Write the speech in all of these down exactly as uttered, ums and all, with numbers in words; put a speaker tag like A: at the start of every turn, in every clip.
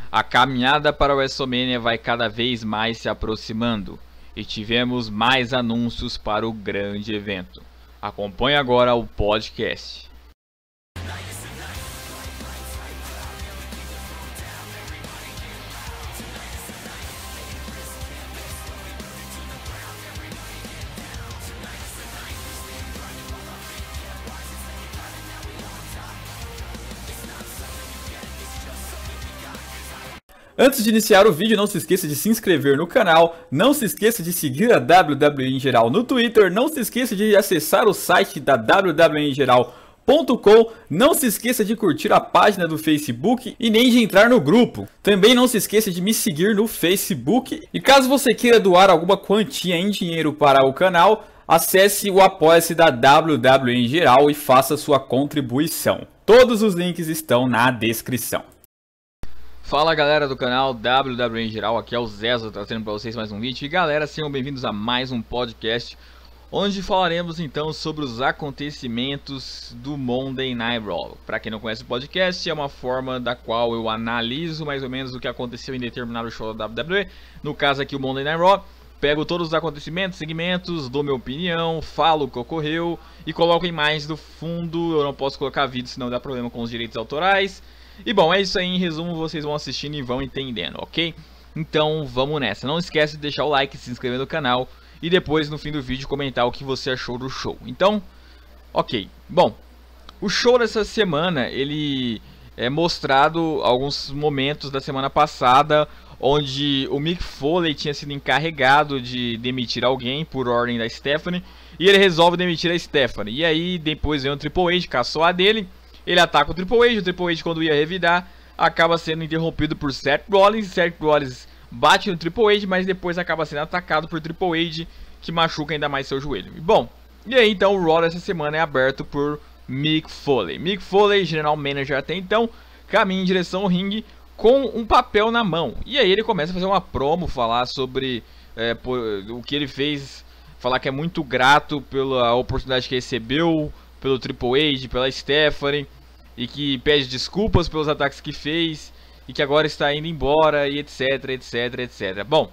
A: A caminhada para o WrestleMania vai cada vez mais se aproximando e tivemos mais anúncios para o grande evento. Acompanhe agora o podcast.
B: Antes de iniciar o vídeo, não se esqueça de se inscrever no canal, não se esqueça de seguir a W W E em geral no Twitter, não se esqueça de acessar o site da W W E em geral ponto com, não se esqueça de curtir a página do Facebook e nem de entrar no grupo. Também não se esqueça de me seguir no Facebook e caso você queira doar alguma quantia em dinheiro para o canal, acesse o Apoia-se da W W E em geral e faça sua contribuição. Todos os links estão na descrição.
A: Fala galera do canal W W E em geral, aqui é o Zezo trazendo para vocês mais um vídeo. E galera, sejam bem-vindos a mais um podcast, onde falaremos então sobre os acontecimentos do Monday Night Raw. Para quem não conhece o podcast, é uma forma da qual eu analiso mais ou menos o que aconteceu em determinado show da W W E. No caso aqui o Monday Night Raw, pego todos os acontecimentos, segmentos, dou minha opinião, falo o que ocorreu e coloco imagens do fundo. Eu não posso colocar vídeo senão dá problema com os direitos autorais. E bom, é isso aí, em resumo, vocês vão assistindo e vão entendendo, ok? Então vamos nessa, não esquece de deixar o like, se inscrever no canal e depois no fim do vídeo comentar o que você achou do show. Então, ok, bom, o show dessa semana, ele é mostrado alguns momentos da semana passada, onde o Mick Foley tinha sido encarregado de demitir alguém por ordem da Stephanie, e ele resolve demitir a Stephanie, e aí depois vem o Triple H, caçou a dele. Ele ataca o Triple H, o Triple H quando ia revidar acaba sendo interrompido por Seth Rollins. Seth Rollins bate no Triple H, mas depois acaba sendo atacado por Triple H, que machuca ainda mais seu joelho. E bom, e aí então o Raw dessa semana é aberto por Mick Foley. Mick Foley, General Manager até então, caminha em direção ao ringue com um papel na mão. E aí ele começa a fazer uma promo, falar sobre é, por, o que ele fez, falar que é muito grato pela oportunidade que recebeu, pelo Triple H, pela Stephanie, e que pede desculpas pelos ataques que fez, e que agora está indo embora, e etc, etc, etcétera. Bom,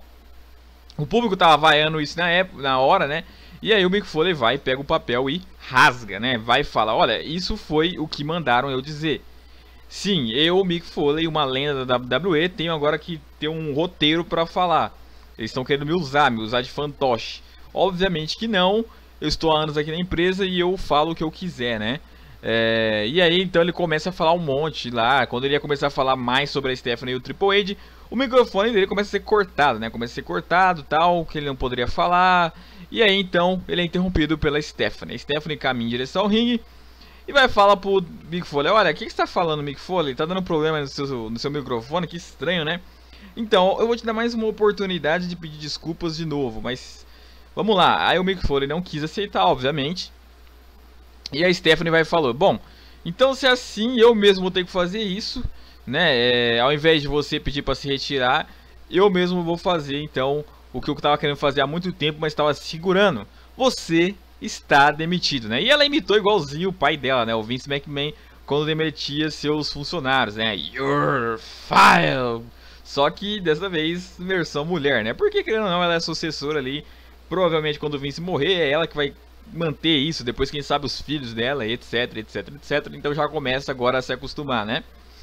A: o público tava vaiando isso na, época, na hora, né? E aí o Mick Foley vai, pega o papel e rasga, né? Vai falar, olha, isso foi o que mandaram eu dizer. Sim, eu, Mick Foley, uma lenda da W W E, tenho agora que ter um roteiro pra falar. Eles estão querendo me usar, me usar de fantoche. Obviamente que não. Eu estou há anos aqui na empresa e eu falo o que eu quiser, né? É, e aí então ele começa a falar um monte lá. Quando ele ia começar a falar mais sobre a Stephanie e o Triple H, o microfone dele começa a ser cortado, né? Começa a ser cortado, tal, que ele não poderia falar. E aí então ele é interrompido pela Stephanie. A Stephanie caminha em direção ao ringue e vai falar pro Mick Foley: olha, o que, que você tá falando, Mick Foley? Tá dando problema no seu, no seu microfone? Que estranho, né? Então eu vou te dar mais uma oportunidade de pedir desculpas de novo, mas vamos lá. Aí o Mick Foley não quis aceitar, obviamente. E a Stephanie vai e falou: bom, então se é assim, eu mesmo vou ter que fazer isso, né? É, ao invés de você pedir para se retirar, eu mesmo vou fazer então o que eu estava querendo fazer há muito tempo, mas estava segurando. Você está demitido, né? E ela imitou igualzinho o pai dela, né? O Vince McMahon, quando demitia seus funcionários, né? You're fired! Só que dessa vez versão mulher, né? Porque querendo ou não, ela é sucessora ali. Provavelmente quando o Vince morrer, é ela que vai manter isso, depois quem sabe os filhos dela, etc, etc, etc. Então já começa agora a se acostumar, né?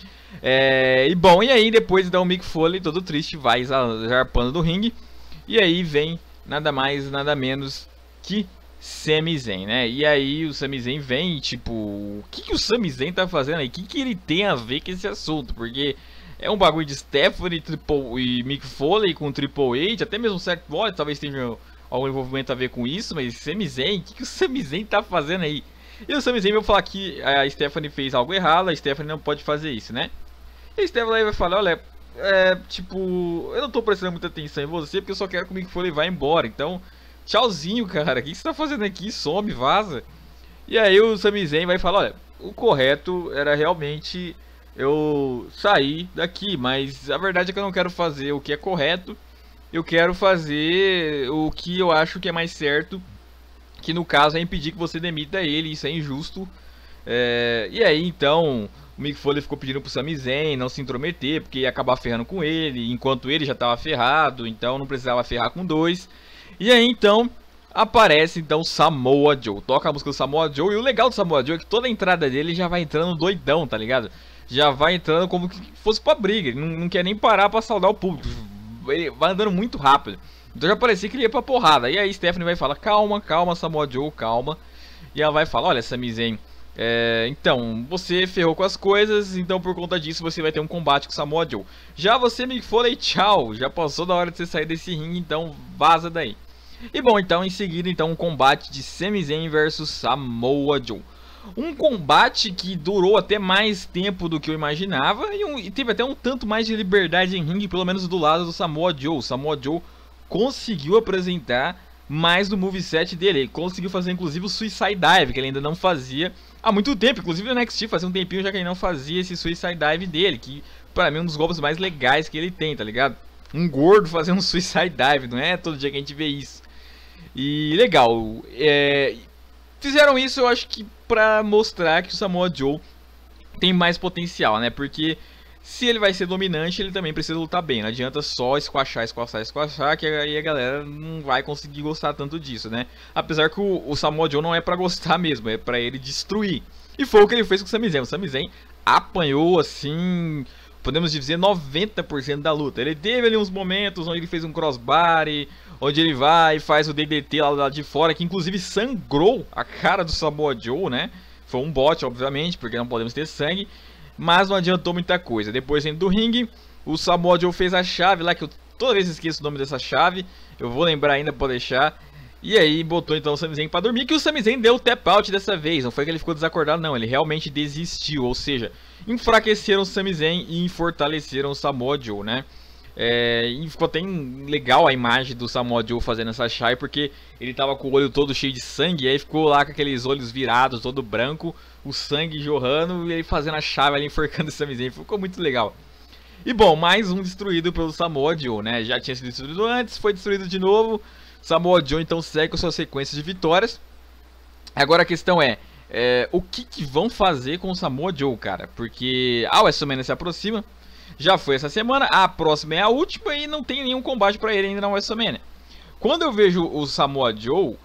A: É, e bom, e aí depois então o Mick Foley, todo triste, vai zarpando do ringue. E aí vem nada mais, nada menos que Sami Zayn, né? E aí o Sami Zayn vem, tipo, o que, que o Sami Zayn tá fazendo aí? O que, que ele tem a ver com esse assunto? Porque é um bagulho de Stephanie Triple, e Mick Foley com Triple H, até mesmo o Seth Rollins talvez tenha algum envolvimento a ver com isso, mas Sami Zayn, o que, que o Sami Zayn tá fazendo aí? E o Sami Zayn vai falar que a Stephanie fez algo errado, a Stephanie não pode fazer isso, né? E a Stephanie vai falar: olha, é, tipo, eu não tô prestando muita atenção em você porque eu só quero que o Mick Foley vá embora, então tchauzinho, cara, o que, que você tá fazendo aqui? Some, vaza. E aí o Sami Zayn vai falar: olha, o correto era realmente eu sair daqui, mas a verdade é que eu não quero fazer o que é correto. Eu quero fazer o que eu acho que é mais certo, que no caso é impedir que você demita ele, isso é injusto. É, e aí então o Mick Foley ficou pedindo pro Sami Zayn não se intrometer, porque ia acabar ferrando com ele, enquanto ele já tava ferrado, então não precisava ferrar com dois. E aí então aparece então Samoa Joe, toca a música do Samoa Joe, e o legal do Samoa Joe é que toda a entrada dele já vai entrando doidão, tá ligado? Já vai entrando como que fosse pra briga, ele não, não quer nem parar pra saudar o público, ele vai andando muito rápido. Então já parecia que ele ia pra porrada, e aí Stephanie vai falar, calma, calma Samoa Joe, calma. E ela vai falar, olha Sami Zayn, é, então, você ferrou com as coisas, então por conta disso você vai ter um combate com Samoa Joe. Já você, Mick Foley, tchau, já passou da hora de você sair desse ringue, então vaza daí. E bom, então em seguida então um combate de Sami Zayn versus Samoa Joe. Um combate que durou até mais tempo do que eu imaginava e, um, e teve até um tanto mais de liberdade em ringue, pelo menos do lado do Samoa Joe. O Samoa Joe conseguiu apresentar mais do moveset dele, ele conseguiu fazer inclusive o Suicide Dive, que ele ainda não fazia há muito tempo, inclusive no N X T fazia um tempinho já que ele não fazia esse Suicide Dive dele, que pra mim é um dos golpes mais legais que ele tem, tá ligado? Um gordo fazendo um Suicide Dive, não é todo dia que a gente vê isso. E legal, é... fizeram isso eu acho que pra mostrar que o Samoa Joe tem mais potencial, né? Porque se ele vai ser dominante, ele também precisa lutar bem. Não adianta só esquachar, esquachar, esquachar, que aí a galera não vai conseguir gostar tanto disso, né? Apesar que o, o Samoa Joe não é pra gostar mesmo, é pra ele destruir. E foi o que ele fez com o Sami Zayn. O Sami Zayn apanhou, assim, podemos dizer, noventa por cento da luta. Ele teve ali uns momentos onde ele fez um crossbody, onde ele vai e faz o D D T lá do lado de fora, que inclusive sangrou a cara do Samoa Joe, né? Foi um bot, obviamente, porque não podemos ter sangue. Mas não adiantou muita coisa. Depois dentro do ringue, o Samoa Joe fez a chave lá, que eu toda vez esqueço o nome dessa chave. Eu vou lembrar ainda pra deixar. E aí botou então o Sami Zayn pra dormir, que o Sami Zayn deu o tap out dessa vez. Não foi que ele ficou desacordado não, ele realmente desistiu. Ou seja, enfraqueceram o Sami Zayn e fortaleceram o Samoa Joe, né? É, e ficou até legal a imagem do Samoa Joe fazendo essa chave, porque ele tava com o olho todo cheio de sangue, e aí ficou lá com aqueles olhos virados, todo branco, o sangue jorrando, e ele fazendo a chave ali, enforcando o Sami Zayn, ficou muito legal. E bom, mais um destruído pelo Samoa Joe, né, já tinha sido destruído antes, foi destruído de novo, Samoa Joe então segue com sua sequência de vitórias. Agora a questão é, é o que, que vão fazer com o Samoa Joe, cara, porque a WrestleMania se aproxima. Já foi essa semana, a próxima é a última e não tem nenhum combate pra ele ainda na WrestleMania. Quando eu vejo o Samoa Joe,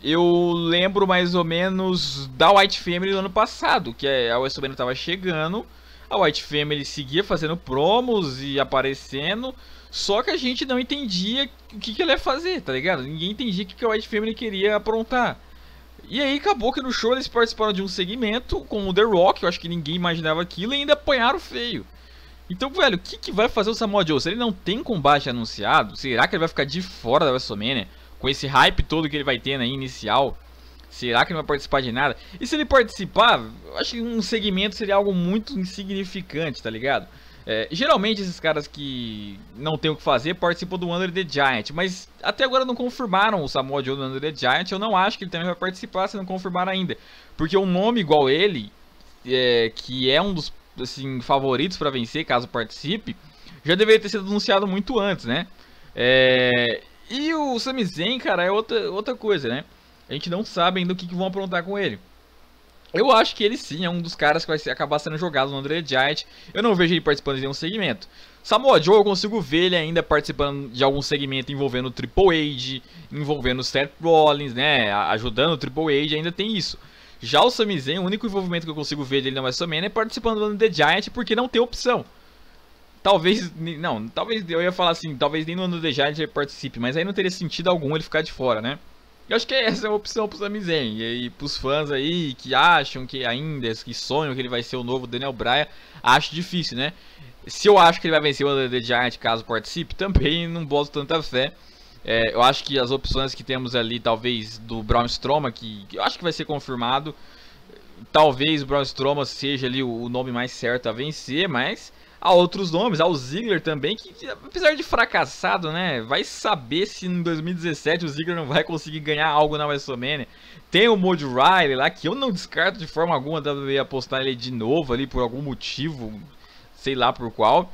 A: eu lembro mais ou menos da White Family do ano passado, que a WrestleMania estava chegando, a White Family seguia fazendo promos e aparecendo, só que a gente não entendia o que, que ela ia fazer, tá ligado? Ninguém entendia o que, que a White Family queria aprontar. E aí acabou que no show eles participaram de um segmento com o The Rock, eu acho que ninguém imaginava aquilo, e ainda apanharam feio. Então, velho, o que, que vai fazer o Samoa Joe? Se ele não tem combate anunciado, será que ele vai ficar de fora da WrestleMania? Com esse hype todo que ele vai ter aí inicial? Será que ele não vai participar de nada? E se ele participar, eu acho que um segmento seria algo muito insignificante, tá ligado? É, geralmente esses caras que não tem o que fazer participam do Under the Giant, mas até agora não confirmaram o Samoa Joe do Under the Giant. Eu não acho que ele também vai participar se não confirmar ainda. Porque um nome igual ele, é, que é um dos assim, favoritos pra vencer, caso participe, já deveria ter sido anunciado muito antes, né? É... E o Sami Zayn, cara, é outra, outra coisa, né? A gente não sabe ainda o que, que vão aprontar com ele. Eu acho que ele sim é um dos caras que vai ser, acabar sendo jogado no Andre Giant. Eu não vejo ele participando de nenhum segmento. Samoa Joe, eu consigo ver ele ainda participando de algum segmento envolvendo o Triple H, envolvendo o Seth Rollins, né? Ajudando o Triple H, ainda tem isso. Já o Sami Zayn, o único envolvimento que eu consigo ver dele na WrestleMania é participando do The Giant, porque não tem opção. Talvez, não, talvez, eu ia falar assim, talvez nem no The Giant ele participe, mas aí não teria sentido algum ele ficar de fora, né? Eu acho que essa é uma opção pro Sami Zayn, e aí pros fãs aí que acham que ainda, que sonham que ele vai ser o novo Daniel Bryan, acho difícil, né? Se eu acho que ele vai vencer o The Giant caso participe, também não boto tanta fé. É, eu acho que as opções que temos ali, talvez do Braun Strowman, que, que eu acho que vai ser confirmado, talvez o Braun Strowman seja ali o, o nome mais certo a vencer, mas há outros nomes, há o Ziggler também, que apesar de fracassado, né, vai saber se em dois mil e dezessete o Ziggler não vai conseguir ganhar algo na WrestleMania. Tem o Mojo Riley lá, que eu não descarto de forma alguma da W W E apostar ele de novo ali por algum motivo, sei lá por qual,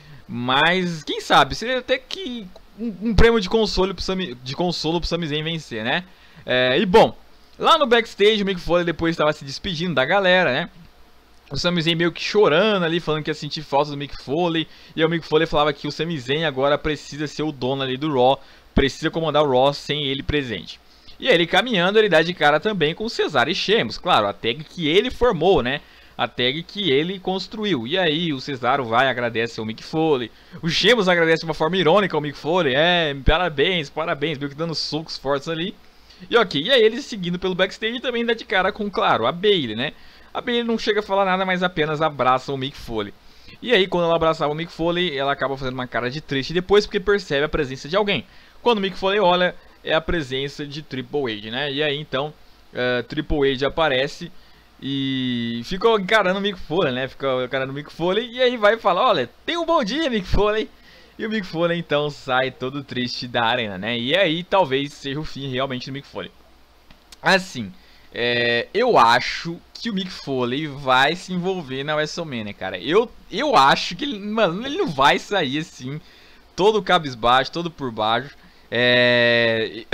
A: mas quem sabe, seria até que Um, um prêmio de consolo pro Sami, de consolo pro Sami Zayn vencer, né? É, e bom, lá no backstage o Mick Foley depois estava se despedindo da galera, né? o Sami Zayn meio que chorando ali, falando que ia sentir falta do Mick Foley. E aí o Mick Foley falava que o Sami Zayn agora precisa ser o dono ali do Raw, precisa comandar o Raw sem ele presente. E aí ele caminhando, ele dá de cara também com o Cesaro e Sheamus, claro, a tag que ele formou, né? A tag que ele construiu. E aí o Cesaro vai e agradece ao Mick Foley. O Sheamus agradece de uma forma irônica ao Mick Foley. É, parabéns, parabéns, meio que dando socos fortes ali. E ok, e aí ele seguindo pelo backstage também dá de cara com, claro, a Bayley, né? A Bayley não chega a falar nada, mas apenas abraça o Mick Foley. E aí quando ela abraçava o Mick Foley, ela acaba fazendo uma cara de triste depois porque percebe a presença de alguém. Quando o Mick Foley olha, é a presença de Triple H, né? E aí então, uh, Triple H aparece e fica encarando o Mick Foley, né? Fica encarando o Mick Foley e aí vai falar, olha, tem um bom dia, Mick Foley. E o Mick Foley então sai todo triste da arena, né? E aí talvez seja o fim realmente do Mick Foley. Assim, é, eu acho que o Mick Foley vai se envolver na WrestleMania, cara. Eu, eu acho que ele, mano, ele não vai sair assim, todo cabisbaixo, todo por baixo. É...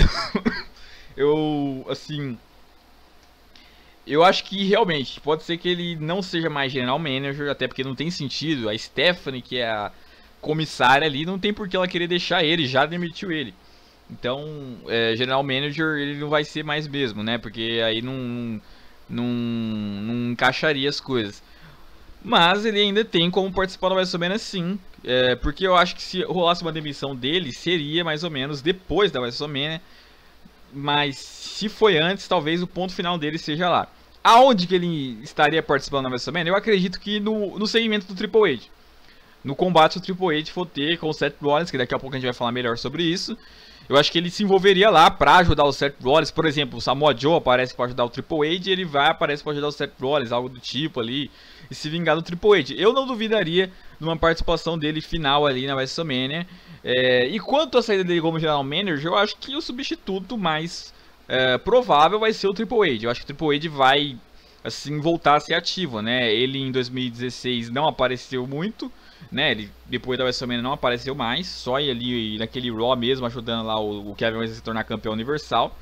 A: eu, assim... Eu acho que realmente, pode ser que ele não seja mais General Manager, até porque não tem sentido. A Stephanie, que é a comissária ali, não tem por que ela querer deixar ele, já demitiu ele. Então, é, General Manager ele não vai ser mais mesmo, né? Porque aí não, não, não encaixaria as coisas. Mas ele ainda tem como participar da WrestleMania sim. É, porque eu acho que se rolasse uma demissão dele, seria mais ou menos depois da WrestleMania. Mas se foi antes, talvez o ponto final dele seja lá. Aonde que ele estaria participando da WrestleMania? Eu acredito que no, no segmento do Triple H. No combate o Triple H for ter com o Seth Rollins, que daqui a pouco a gente vai falar melhor sobre isso. Eu acho que ele se envolveria lá pra ajudar o Seth Rollins. Por exemplo, o Samoa Joe aparece pra ajudar o Triple H e ele vai aparecer pra ajudar o Seth Rollins, algo do tipo ali, e se vingar do Triple H. Eu não duvidaria de uma participação dele final ali na WrestleMania. É, e quanto à saída dele como General Manager, eu acho que o substituto mais é, provável vai ser o Triple H. Eu acho que o Triple H vai assim voltar a ser ativo, né? Ele em dois mil e dezesseis não apareceu muito, né? Ele depois da WrestleMania não apareceu mais, só ali naquele Raw mesmo ajudando lá o, o Kevin Owens a se tornar campeão universal.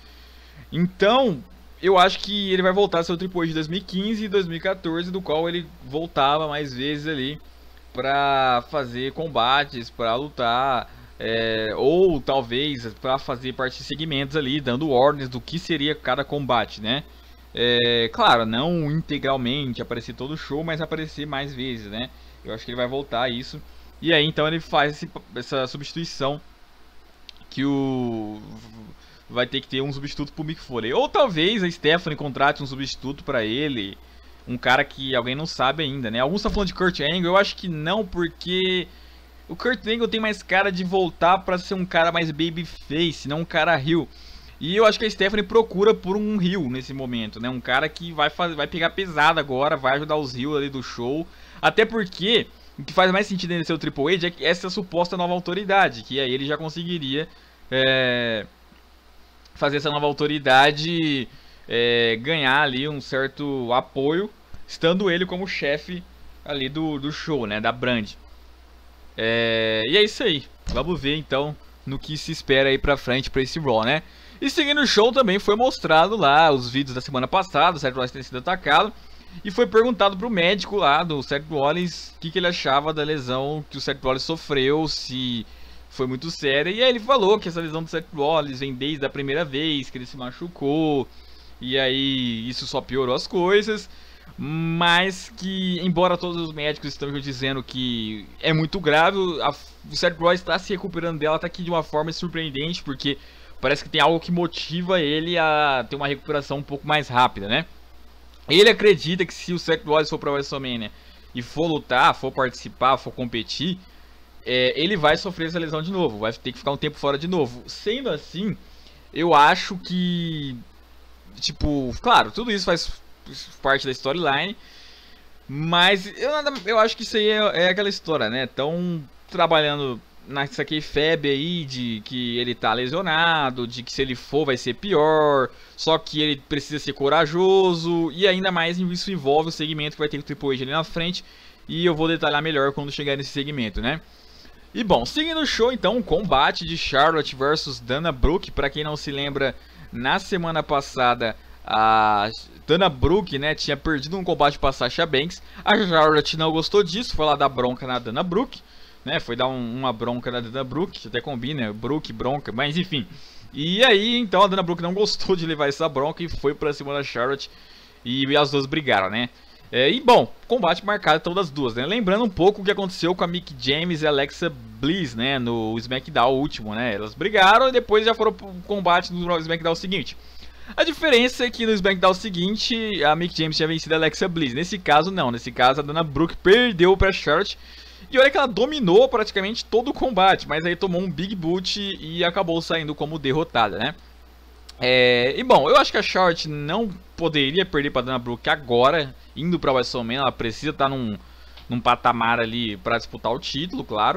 A: Então, eu acho que ele vai voltar a ser o Triple H de dois mil e quinze e dois mil e quatorze, do qual ele voltava mais vezes ali pra fazer combates, pra lutar, é, ou talvez pra fazer parte de segmentos ali, dando ordens do que seria cada combate, né? É, claro, não integralmente aparecer todo o show, mas aparecer mais vezes, né? Eu acho que ele vai voltar a isso. E aí então ele faz esse, essa substituição, que o vai ter que ter um substituto pro Mick Foley. Ou talvez a Stephanie contrate um substituto pra ele, um cara que alguém não sabe ainda, né? Alguns estão falando de Kurt Angle, eu acho que não, porque o Kurt Angle tem mais cara de voltar pra ser um cara mais babyface, não um cara heel. E eu acho que a Stephanie procura por um heel nesse momento, né? Um cara que vai, fazer, vai pegar pesado agora, vai ajudar os heel ali do show. Até porque o que faz mais sentido ele ser o Triple H é que essa suposta nova autoridade, que aí ele já conseguiria é, fazer essa nova autoridade é, ganhar ali um certo apoio, estando ele como chefe ali do, do show, né, da brand. É, e é isso aí, vamos ver então no que se espera aí pra frente pra esse Raw, né. E seguindo o show também foi mostrado lá os vídeos da semana passada, o Seth Rollins ter sido atacado. E foi perguntado pro médico lá do Seth Rollins o que, que ele achava da lesão que o Seth Rollins sofreu, se foi muito séria. E aí ele falou que essa lesão do Seth Rollins vem desde a primeira vez que ele se machucou. E aí isso só piorou as coisas. Mas que, embora todos os médicos estejam dizendo que é muito grave, a, o Seth Rollins está se recuperando dela, tá aqui de uma forma surpreendente, porque parece que tem algo que motiva ele a ter uma recuperação um pouco mais rápida, né? Ele acredita que se o Seth Rollins for pra WrestleMania e for lutar, for participar, for competir, é, ele vai sofrer essa lesão de novo, vai ter que ficar um tempo fora de novo. Sendo assim, eu acho que, tipo, claro, tudo isso faz parte da storyline, mas eu, eu acho que isso aí é, é aquela história, né? Estão trabalhando nessa kayfabe aí de que ele tá lesionado, de que se ele for vai ser pior, só que ele precisa ser corajoso, e ainda mais isso envolve o segmento que vai ter o Triple H ali na frente, e eu vou detalhar melhor quando chegar nesse segmento, né? E bom, seguindo o show então, um combate de Charlotte versus Dana Brooke. Pra quem não se lembra, na semana passada a Dana Brooke, né, tinha perdido um combate para Sasha Banks. A Charlotte não gostou disso, foi lá dar bronca na Dana Brooke, né, foi dar um, uma bronca na Dana Brooke, até combina, Brooke, bronca, mas enfim. E aí, então, a Dana Brooke não gostou de levar essa bronca e foi pra cima da Charlotte. E as duas brigaram, né. É, e bom, combate marcado então das duas, né? Lembrando um pouco o que aconteceu com a Mickie James e a Alexa Bliss, né? No SmackDown último, né? Elas brigaram e depois já foram pro combate no SmackDown seguinte. A diferença é que no SmackDown seguinte a Mickie James tinha vencido a Alexa Bliss. Nesse caso não, nesse caso a Dana Brooke perdeu pra Charlotte. E olha que ela dominou praticamente todo o combate, mas aí tomou um Big Boot e acabou saindo como derrotada, né? É, e bom, eu acho que a Charlotte não poderia perder para Dana Brooke agora, indo para WrestleMania. Ela precisa estar num, num patamar ali para disputar o título, claro.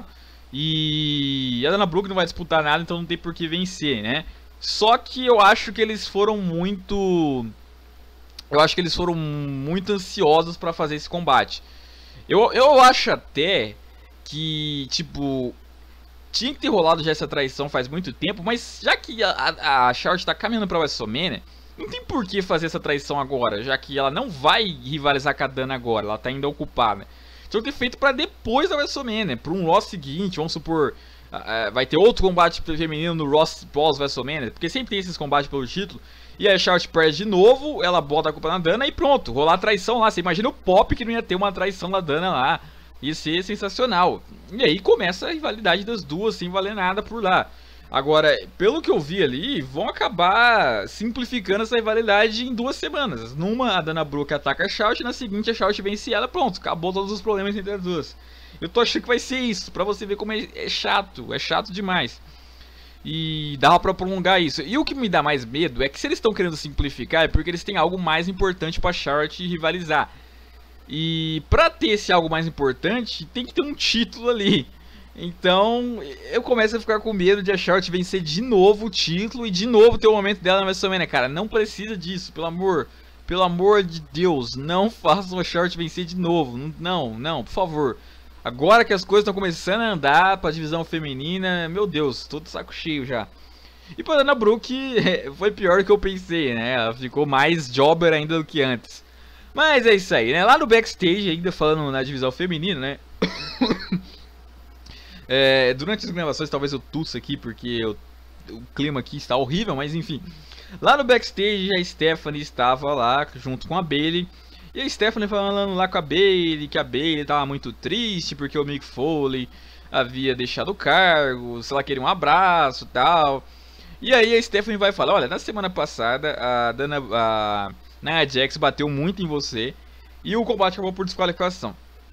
A: E a Dana Brooke não vai disputar nada, então não tem por que vencer, né? Só que eu acho que eles foram muito... Eu acho que eles foram muito ansiosos para fazer esse combate. Eu, eu acho até que, tipo... tinha que ter rolado já essa traição faz muito tempo, mas já que a, a, a Charlotte tá caminhando pra WrestleMania, não tem por que fazer essa traição agora, já que ela não vai rivalizar com a Dana agora, ela tá ainda ocupada. Então ter feito pra depois da WrestleMania, pra um Raw seguinte, vamos supor, uh, vai ter outro combate feminino no Raw pós-WrestleMania, porque sempre tem esses combates pelo título, e aí a Charlotte perde de novo, ela bota a culpa na Dana e pronto, rolar a traição lá. Você imagina o pop que não ia ter uma traição da Dana lá. Ia ser sensacional. E aí começa a rivalidade das duas sem valer nada por lá. Agora, pelo que eu vi ali, vão acabar simplificando essa rivalidade em duas semanas. Numa, a Dana Brooke ataca a Charlotte, na seguinte a Charlotte vence ela, pronto, acabou todos os problemas entre as duas. Eu tô achando que vai ser isso, pra você ver como é, é chato, é chato demais. E dava pra prolongar isso. E o que me dá mais medo é que se eles estão querendo simplificar é porque eles têm algo mais importante pra Charlotte rivalizar. E pra ter esse algo mais importante, tem que ter um título ali. Então, eu começo a ficar com medo de a Charlotte vencer de novo o título e de novo ter o momento dela na WrestleMania. Cara, não precisa disso, pelo amor, pelo amor de Deus, não façam a Charlotte vencer de novo. Não, não, por favor. Agora que as coisas estão começando a andar pra divisão feminina, meu Deus, tô de saco cheio já. E pra Dana Brooke, foi pior do que eu pensei, né? Ela ficou mais jobber ainda do que antes. Mas é isso aí, né? Lá no backstage, ainda falando na divisão feminina, né? é, durante as gravações, talvez eu tussa aqui, porque eu, o clima aqui está horrível, mas enfim. Lá no backstage, a Stephanie estava lá junto com a Bayley. E a Stephanie falando lá com a Bayley, que a Bayley estava muito triste, porque o Mick Foley havia deixado o cargo, se ela queria um abraço e tal. E aí a Stephanie vai falar, olha, na semana passada, a Dana... A... Nia Jax bateu muito em você e o combate acabou por desqualificação.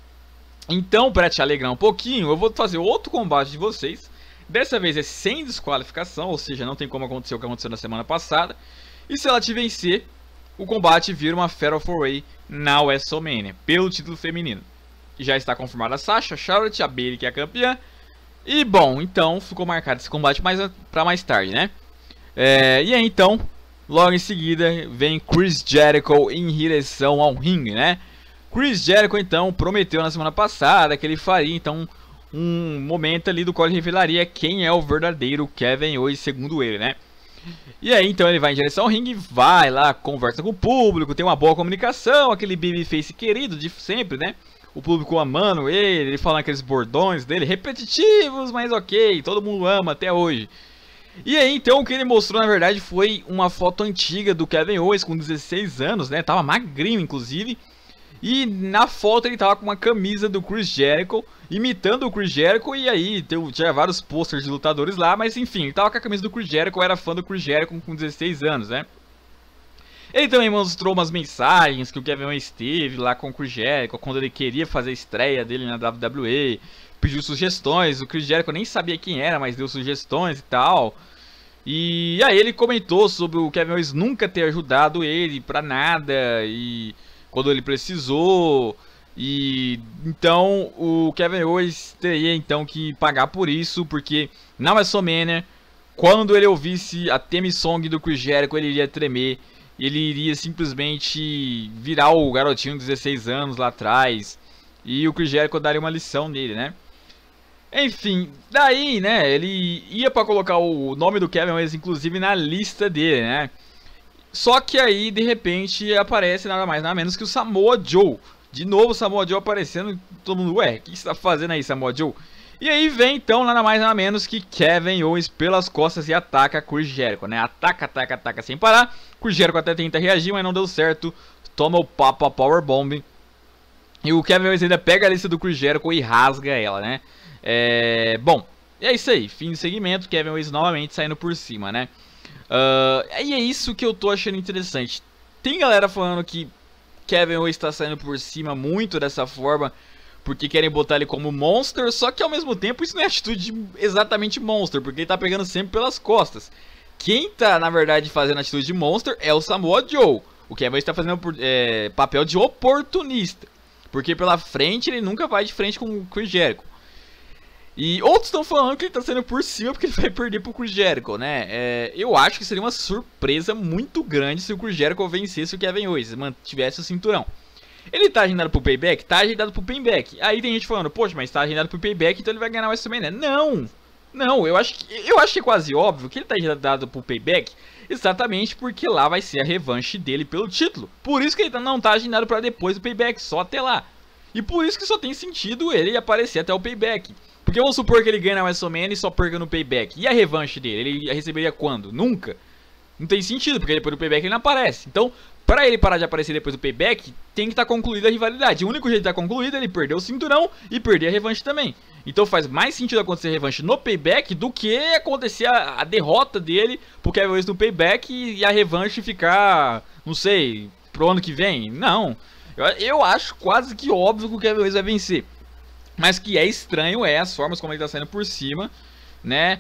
A: Então, para te alegrar um pouquinho, eu vou fazer outro combate de vocês. Dessa vez é sem desqualificação, ou seja, não tem como acontecer o que aconteceu na semana passada. E se ela te vencer, o combate vira uma Fatal four way na WrestleMania, pelo título feminino. Já está confirmada a Sasha, Charlotte, a Bayley que é a campeã. E bom, então ficou marcado esse combate mais para mais tarde, né? É, e aí então... Logo em seguida vem Chris Jericho em direção ao ringue, né? Chris Jericho então prometeu na semana passada que ele faria então um momento ali do qual ele revelaria quem é o verdadeiro Kevin Owens, segundo ele, né? E aí então ele vai em direção ao ringue, vai lá, conversa com o público, tem uma boa comunicação, aquele babyface querido de sempre, né? O público amando ele, ele falando aqueles bordões dele, repetitivos, mas ok, todo mundo ama até hoje. E aí, então, o que ele mostrou, na verdade, foi uma foto antiga do Kevin Owens com dezesseis anos, né? Tava magrinho, inclusive. E na foto ele tava com uma camisa do Chris Jericho, imitando o Chris Jericho. E aí, tinha vários posters de lutadores lá, mas enfim, ele tava com a camisa do Chris Jericho, era fã do Chris Jericho com dezesseis anos, né? Ele também mostrou umas mensagens que o Kevin Owens teve lá com o Chris Jericho, quando ele queria fazer a estreia dele na W W E. Pediu sugestões, o Chris Jericho nem sabia quem era, mas deu sugestões e tal. E aí ele comentou sobre o Kevin Owens nunca ter ajudado ele pra nada, e quando ele precisou. E então o Kevin Owens teria então que pagar por isso, porque na WrestleMania, quando ele ouvisse a theme song do Chris Jericho, ele iria tremer. Ele iria simplesmente virar o garotinho de dezesseis anos lá atrás, e o Chris Jericho daria uma lição nele, né? Enfim, daí, né, ele ia pra colocar o nome do Kevin Owens, inclusive, na lista dele, né? Só que aí, de repente, aparece nada mais nada menos que o Samoa Joe. De novo o Samoa Joe aparecendo, todo mundo, ué, o que você tá fazendo aí, Samoa Joe? E aí vem então nada mais nada menos que Kevin Owens pelas costas e ataca Chris Jericho, né? Ataca, ataca, ataca sem parar. Chris Jericho até tenta reagir, mas não deu certo. Toma o papo, a Powerbomb. E o Kevin Owens ainda pega a lista do Chris Jericho e rasga ela, né? É... Bom, é isso aí. Fim de segmento, Kevin Owens novamente saindo por cima, né? Uh, e é isso que eu tô achando interessante. Tem galera falando que Kevin Owens está saindo por cima muito dessa forma porque querem botar ele como monster, só que ao mesmo tempo isso não é atitude exatamente monster, porque ele tá pegando sempre pelas costas. Quem tá, na verdade, fazendo atitude de monster é o Samoa Joe. O Kevin está fazendo é, papel de oportunista, porque pela frente ele nunca vai de frente com o Chris Jericho. E outros estão falando que ele tá saindo por cima porque ele vai perder pro Chris Jericho, né? É, eu acho que seria uma surpresa muito grande se o Chris Jericho vencesse o Kevin Owens, mantivesse o cinturão. Ele tá agendado pro Payback? Tá agendado pro Payback. Aí tem gente falando, poxa, mas tá agendado pro Payback, então ele vai ganhar o WrestleMania. Não! Não, eu acho que, eu acho que é quase óbvio que ele tá agendado pro Payback exatamente porque lá vai ser a revanche dele pelo título. Por isso que ele não tá agendado pra depois do Payback, só até lá. E por isso que só tem sentido ele aparecer até o Payback. Porque vamos supor que ele ganha na WrestleMania e só perca no Payback. E a revanche dele? Ele receberia quando? Nunca? Não tem sentido, porque depois do Payback ele não aparece. Então, pra ele parar de aparecer depois do Payback, tem que estar concluída a rivalidade. O único jeito de estar concluída é ele perder o cinturão e perder a revanche também. Então faz mais sentido acontecer a revanche no Payback do que acontecer a, a derrota dele pro Kevin Owens no Payback e, e a revanche ficar, não sei, pro ano que vem. Não. Eu, eu acho quase que óbvio que o Kevin Owens vai vencer. Mas que é estranho é as formas como ele tá saindo por cima, né?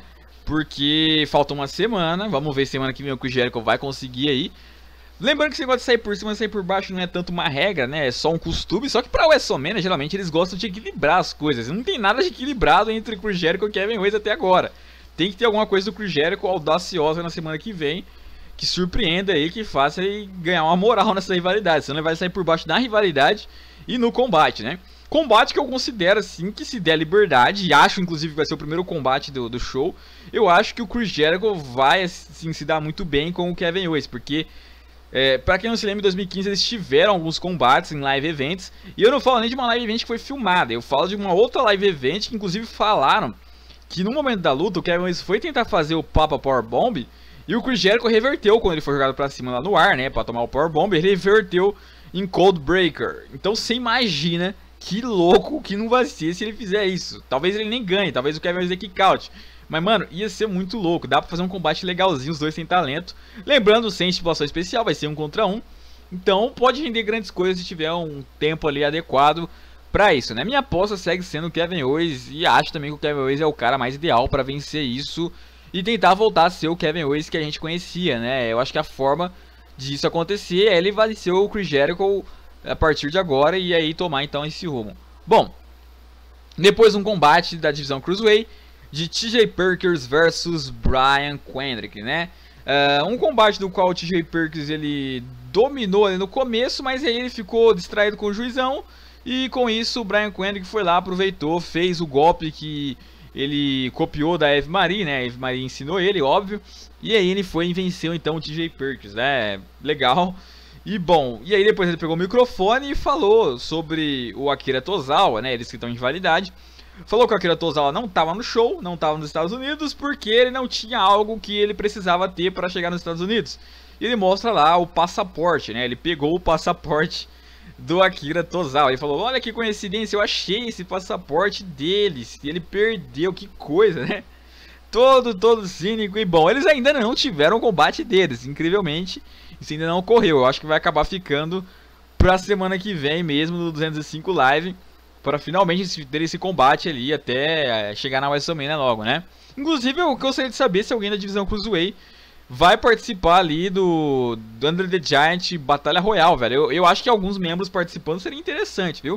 A: Porque falta uma semana. Vamos ver semana que vem o que o Jericho vai conseguir aí. Lembrando que esse negócio de sair por cima e sair por baixo não é tanto uma regra, né? É só um costume. Só que pra WrestleMania, geralmente, eles gostam de equilibrar as coisas. Não tem nada de equilibrado entre Chris Jericho e Kevin Owens até agora. Tem que ter alguma coisa do Chris Jericho audaciosa na semana que vem, que surpreenda aí, que faça ele ganhar uma moral nessa rivalidade. Senão ele vai sair por baixo na rivalidade e no combate, né? Combate que eu considero, assim, que se der liberdade, e acho, inclusive, que vai ser o primeiro combate do, do show, eu acho que o Chris Jericho vai, assim, se dar muito bem com o Kevin Owens, porque, é, pra quem não se lembra, em dois mil e quinze eles tiveram alguns combates em live events, e eu não falo nem de uma live event que foi filmada, eu falo de uma outra live event que, inclusive, falaram que no momento da luta, o Kevin Owens foi tentar fazer o Papa Powerbomb, e o Chris Jericho reverteu quando ele foi jogado pra cima lá no ar, né, pra tomar o Powerbomb, ele reverteu em Cold Breaker. Então você imagina que louco que não vai ser se ele fizer isso. Talvez ele nem ganhe, talvez o Kevin Owens dê kick out. Mas, mano, ia ser muito louco. Dá pra fazer um combate legalzinho, os dois têm talento. Lembrando, sem estipulação especial, vai ser um contra um. Então pode render grandes coisas se tiver um tempo ali adequado pra isso, né? Minha aposta segue sendo o Kevin Owens. E acho também que o Kevin Owens é o cara mais ideal pra vencer isso e tentar voltar a ser o Kevin Owens que a gente conhecia, né? Eu acho que a forma disso acontecer é ele vencer o Chris Jericho a partir de agora e aí tomar então esse rumo. Bom, depois um combate da divisão Cruiserweight de T J Perkins versus Brian Kendrick, né? Uh, um combate do qual o T J Perkins ele dominou ali no começo, mas aí ele ficou distraído com o juizão e com isso o Brian Kendrick foi lá, aproveitou, fez o golpe que ele copiou da Eve Marie, né? A Eve Marie ensinou ele, óbvio, e aí ele foi e venceu então o T J Perkins, né? Legal. E bom, e aí depois ele pegou o microfone e falou sobre o Akira Tozawa, né, eles que estão em rivalidade. Falou que o Akira Tozawa não estava no show, não estava nos Estados Unidos, porque ele não tinha algo que ele precisava ter para chegar nos Estados Unidos. E ele mostra lá o passaporte, né, ele pegou o passaporte do Akira Tozawa. Ele falou, olha que coincidência, eu achei esse passaporte deles, e ele perdeu, que coisa, né. Todo, todo cínico e bom, eles ainda não tiveram o combate deles, incrivelmente. Isso ainda não ocorreu, eu acho que vai acabar ficando pra semana que vem mesmo no duzentos e cinco Live, para finalmente ter esse combate ali até chegar na WrestleMania logo, né? Inclusive eu gostaria de saber se alguém da divisão Cruiserweight vai participar ali do, do Under the Giant Batalha Royal, velho. Eu, eu acho que alguns membros participando seria interessante, viu?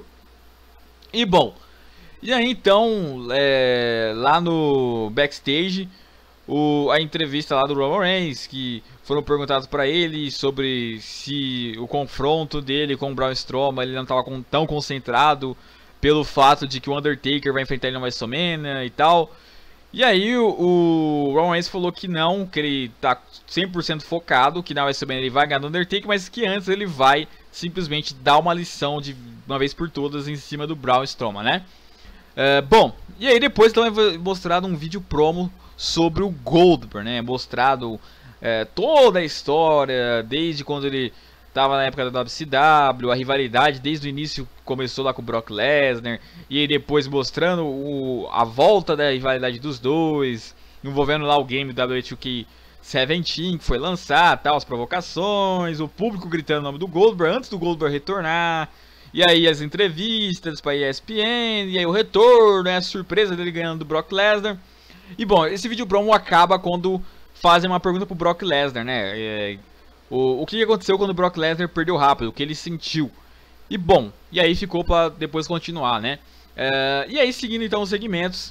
A: E bom, e aí então, é, lá no backstage, o, a entrevista lá do Roman Reigns, que foram perguntados para ele sobre se o confronto dele com o Braun Strowman, ele não estava com, tão concentrado pelo fato de que o Undertaker vai enfrentar ele no WrestleMania e tal. E aí o, o Roman Reigns falou que não, que ele tá cem por cento focado, que na WrestleMania ele vai ganhar do Undertaker, mas que antes ele vai simplesmente dar uma lição de uma vez por todas em cima do Braun Strowman, né? Uh, bom, e aí depois também foi mostrado um vídeo promo sobre o Goldberg, né? Mostrado uh, toda a história, desde quando ele tava na época da W C W, a rivalidade desde o início começou lá com o Brock Lesnar, e aí depois mostrando o, a volta da rivalidade dos dois, envolvendo lá o game do W H O K dezessete que foi lançado, tal, as provocações, o público gritando o nome do Goldberg antes do Goldberg retornar, e aí as entrevistas para E S P N, e aí o retorno, né, a surpresa dele ganhando do Brock Lesnar. E bom, esse vídeo promo acaba quando fazem uma pergunta pro Brock Lesnar, né? É, o, o que aconteceu quando o Brock Lesnar perdeu rápido, o que ele sentiu. E bom, e aí ficou pra depois continuar, né? É, e aí seguindo então os segmentos,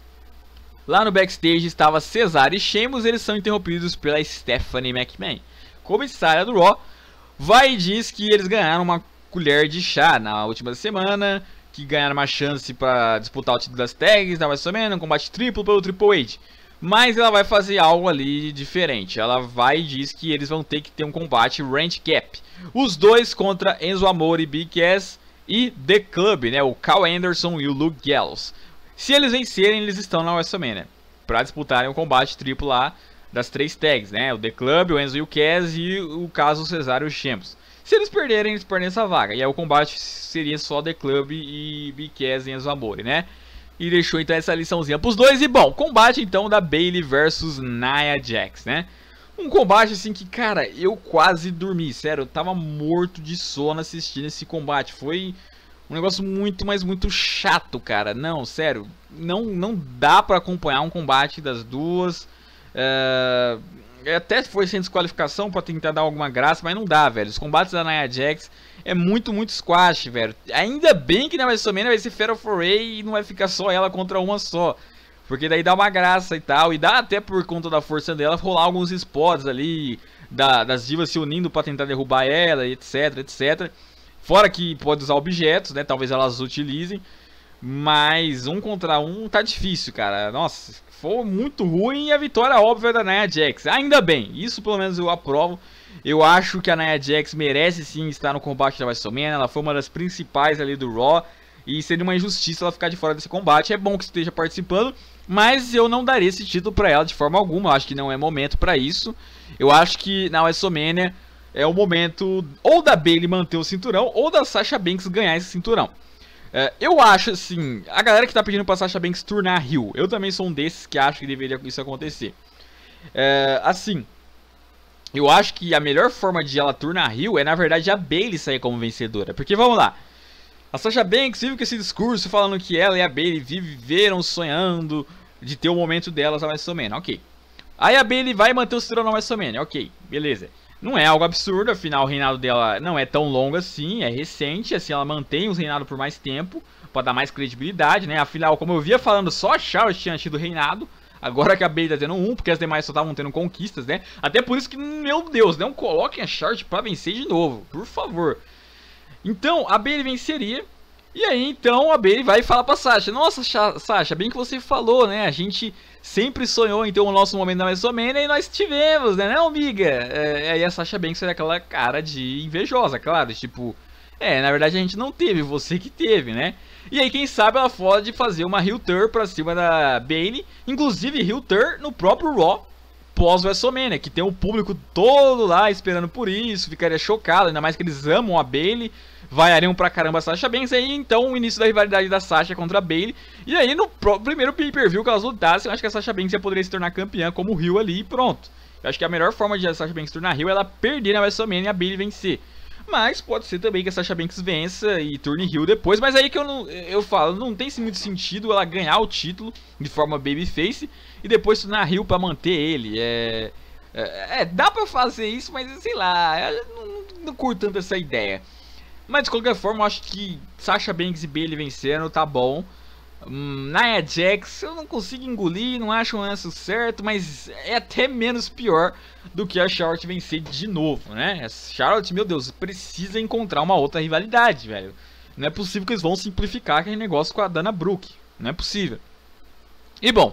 A: lá no backstage estava Cesaro e Sheamus, eles são interrompidos pela Stephanie McMahon. Comissária do Raw vai e diz que eles ganharam uma colher de chá na última semana, que ganharam uma chance para disputar o título das tags da WrestleMania, um combate triplo pelo Triple H. Mas ela vai fazer algo ali diferente. Ela vai e diz que eles vão ter que ter um combate range cap. Os dois contra Enzo Amore, Big Cass e The Club, né? O Carl Anderson e o Luke Gallows. Se eles vencerem, eles estão na WrestleMania para disputarem um combate triplo lá das três tags, né? O The Club, o Enzo e o Cass e o caso Cesaro e o Sheamus. Se eles perderem, eles perdem essa vaga. E aí o combate seria só The Club e Big Cass e Enzo Amore, né? E deixou então essa liçãozinha pros dois. E bom, combate então da Bayley versus Nia Jax, né? Um combate assim que, cara, eu quase dormi. Sério, eu tava morto de sono assistindo esse combate. Foi um negócio muito, mas muito chato, cara. Não, sério, não, não dá pra acompanhar um combate das duas. É... Até foi sem desqualificação pra tentar dar alguma graça, mas não dá, velho. Os combates da Nia Jax é muito, muito squash, velho. Ainda bem que na WrestleMania vai ser Fatal four way e não vai ficar só ela contra uma só. Porque daí dá uma graça e tal. E dá até por conta da força dela rolar alguns spots ali da, das divas se unindo pra tentar derrubar ela, etc, etcétera. Fora que pode usar objetos, né? Talvez elas utilizem. Mas um contra um tá difícil, cara. Nossa, foi muito ruim e a vitória óbvia da Nia Jax. Ainda bem, isso pelo menos eu aprovo. Eu acho que a Nia Jax merece sim estar no combate da WrestleMania. Ela foi uma das principais ali do Raw. E seria uma injustiça ela ficar de fora desse combate. É bom que esteja participando, mas eu não daria esse título pra ela de forma alguma. Eu acho que não é momento pra isso. Eu acho que na WrestleMania é o momento ou da Bayley manter o cinturão ou da Sasha Banks ganhar esse cinturão. Uh, eu acho assim, a galera que tá pedindo pra Sasha Banks turnar heel, eu também sou um desses que acho que deveria isso acontecer. Uh, assim, eu acho que a melhor forma de ela turnar heel é na verdade a Bayley sair como vencedora. Porque vamos lá, a Sasha Banks vive com esse discurso falando que ela e a Bayley viveram sonhando de ter o momento delas na WrestleMania, ok. Aí a Bayley vai manter o cinturão na WrestleMania, ok, beleza. Não é algo absurdo, afinal o reinado dela não é tão longo assim, é recente, assim ela mantém o reinado por mais tempo, para dar mais credibilidade, né? Afinal, como eu via falando, só a Charlotte tinha tido reinado, agora que a Bayley tá tendo um, porque as demais só estavam tendo conquistas, né? Até por isso que, meu Deus, não coloquem a Charlotte pra vencer de novo, por favor. Então, a Bayley venceria, e aí então a Bayley vai falar pra Sasha, nossa Sasha, bem que você falou, né? A gente sempre sonhou em ter o nosso momento na WrestleMania e nós tivemos, né, não, amiga? É, aí a Sasha Banks foi aquela cara de invejosa, claro, tipo, é, na verdade a gente não teve, você que teve, né? E aí quem sabe ela pode fazer uma heel turn pra cima da Bayley, inclusive heel turn no próprio Raw pós WrestleMania, que tem o público todo lá esperando por isso, ficaria chocado, ainda mais que eles amam a Bayley, vaiariam pra caramba a Sasha Banks, aí então o início da rivalidade da Sasha contra a Bayley, e aí no primeiro pay-per-view que elas lutassem, eu acho que a Sasha Banks já poderia se tornar campeã como heel ali e pronto. Eu acho que a melhor forma de a Sasha Banks se tornar heel é ela perder na WrestleMania e a Bayley vencer. Mas pode ser também que a Sasha Banks vença e turne heel depois, mas aí que eu, não, eu falo, não tem muito sentido ela ganhar o título de forma babyface e depois tornar heel pra manter ele. É, é, é dá pra fazer isso, mas sei lá, eu não, não curto tanto essa ideia. Mas de qualquer forma, eu acho que Sasha Banks e Bayley vencendo, tá bom. Hum, Nia Jax, eu não consigo engolir, não acho um lance certo, mas é até menos pior do que a Charlotte vencer de novo, né? A Charlotte, meu Deus, precisa encontrar uma outra rivalidade, velho. Não é possível que eles vão simplificar aquele negócio com a Dana Brooke. Não é possível. E bom,